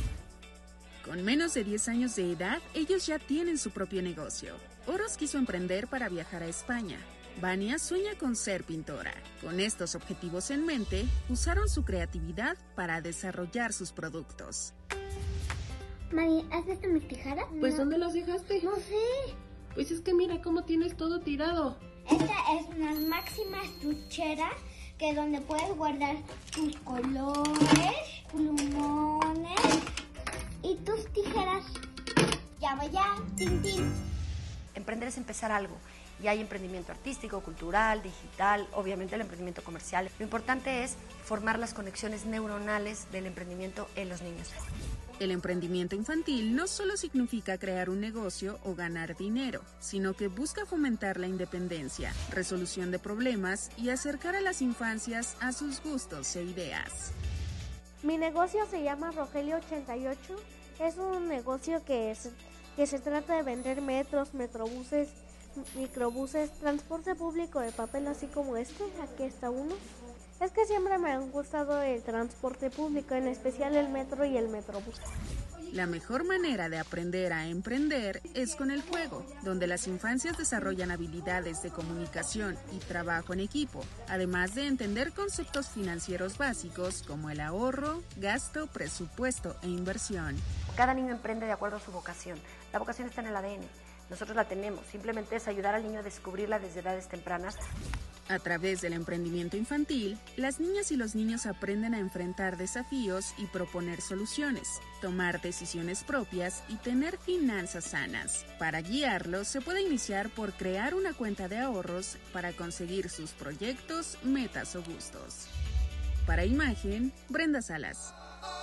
Con menos de 10 años de edad, ellos ya tienen su propio negocio. Oros quiso emprender para viajar a España. Vania sueña con ser pintora. Con estos objetivos en mente, usaron su creatividad para desarrollar sus productos. Mari, ¿has visto mis tijeras? Pues, ¿dónde las dejaste? No sé. Pues es que mira cómo tienes todo tirado. Esta es una máxima estuchera que donde puedes guardar tus colores, plumones y tus tijeras. Ya vaya, tin, tin. Emprender es empezar algo. Y hay emprendimiento artístico, cultural, digital, obviamente el emprendimiento comercial. Lo importante es formar las conexiones neuronales del emprendimiento en los niños. El emprendimiento infantil no solo significa crear un negocio o ganar dinero, sino que busca fomentar la independencia, resolución de problemas y acercar a las infancias a sus gustos e ideas. Mi negocio se llama Rogelio 88. Es un negocio que se trata de vender metros, metrobuses, microbuses, transporte público de papel, así como este. Aquí está uno. Es que siempre me ha gustado el transporte público, en especial el metro y el metrobús. La mejor manera de aprender a emprender es con el juego, donde las infancias desarrollan habilidades de comunicación y trabajo en equipo, además de entender conceptos financieros básicos como el ahorro, gasto, presupuesto e inversión. Cada niño emprende de acuerdo a su vocación. La vocación está en el ADN. Nosotros la tenemos, simplemente es ayudar al niño a descubrirla desde edades tempranas. A través del emprendimiento infantil, las niñas y los niños aprenden a enfrentar desafíos y proponer soluciones, tomar decisiones propias y tener finanzas sanas. Para guiarlos, se puede iniciar por crear una cuenta de ahorros para conseguir sus proyectos, metas o gustos. Para Imagen, Brenda Salas.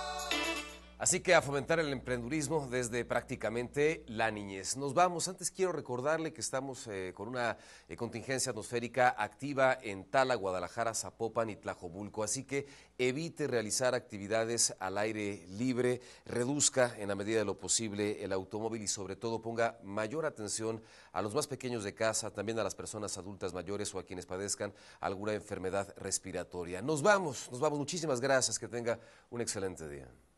Así que a fomentar el emprendurismo desde prácticamente la niñez. Nos vamos. Antes quiero recordarle que estamos con una contingencia atmosférica activa en Tala, Guadalajara, Zapopan y Tlajomulco. Así que evite realizar actividades al aire libre, reduzca en la medida de lo posible el automóvil y sobre todo ponga mayor atención a los más pequeños de casa, también a las personas adultas mayores o a quienes padezcan alguna enfermedad respiratoria. Nos vamos. Muchísimas gracias. Que tenga un excelente día.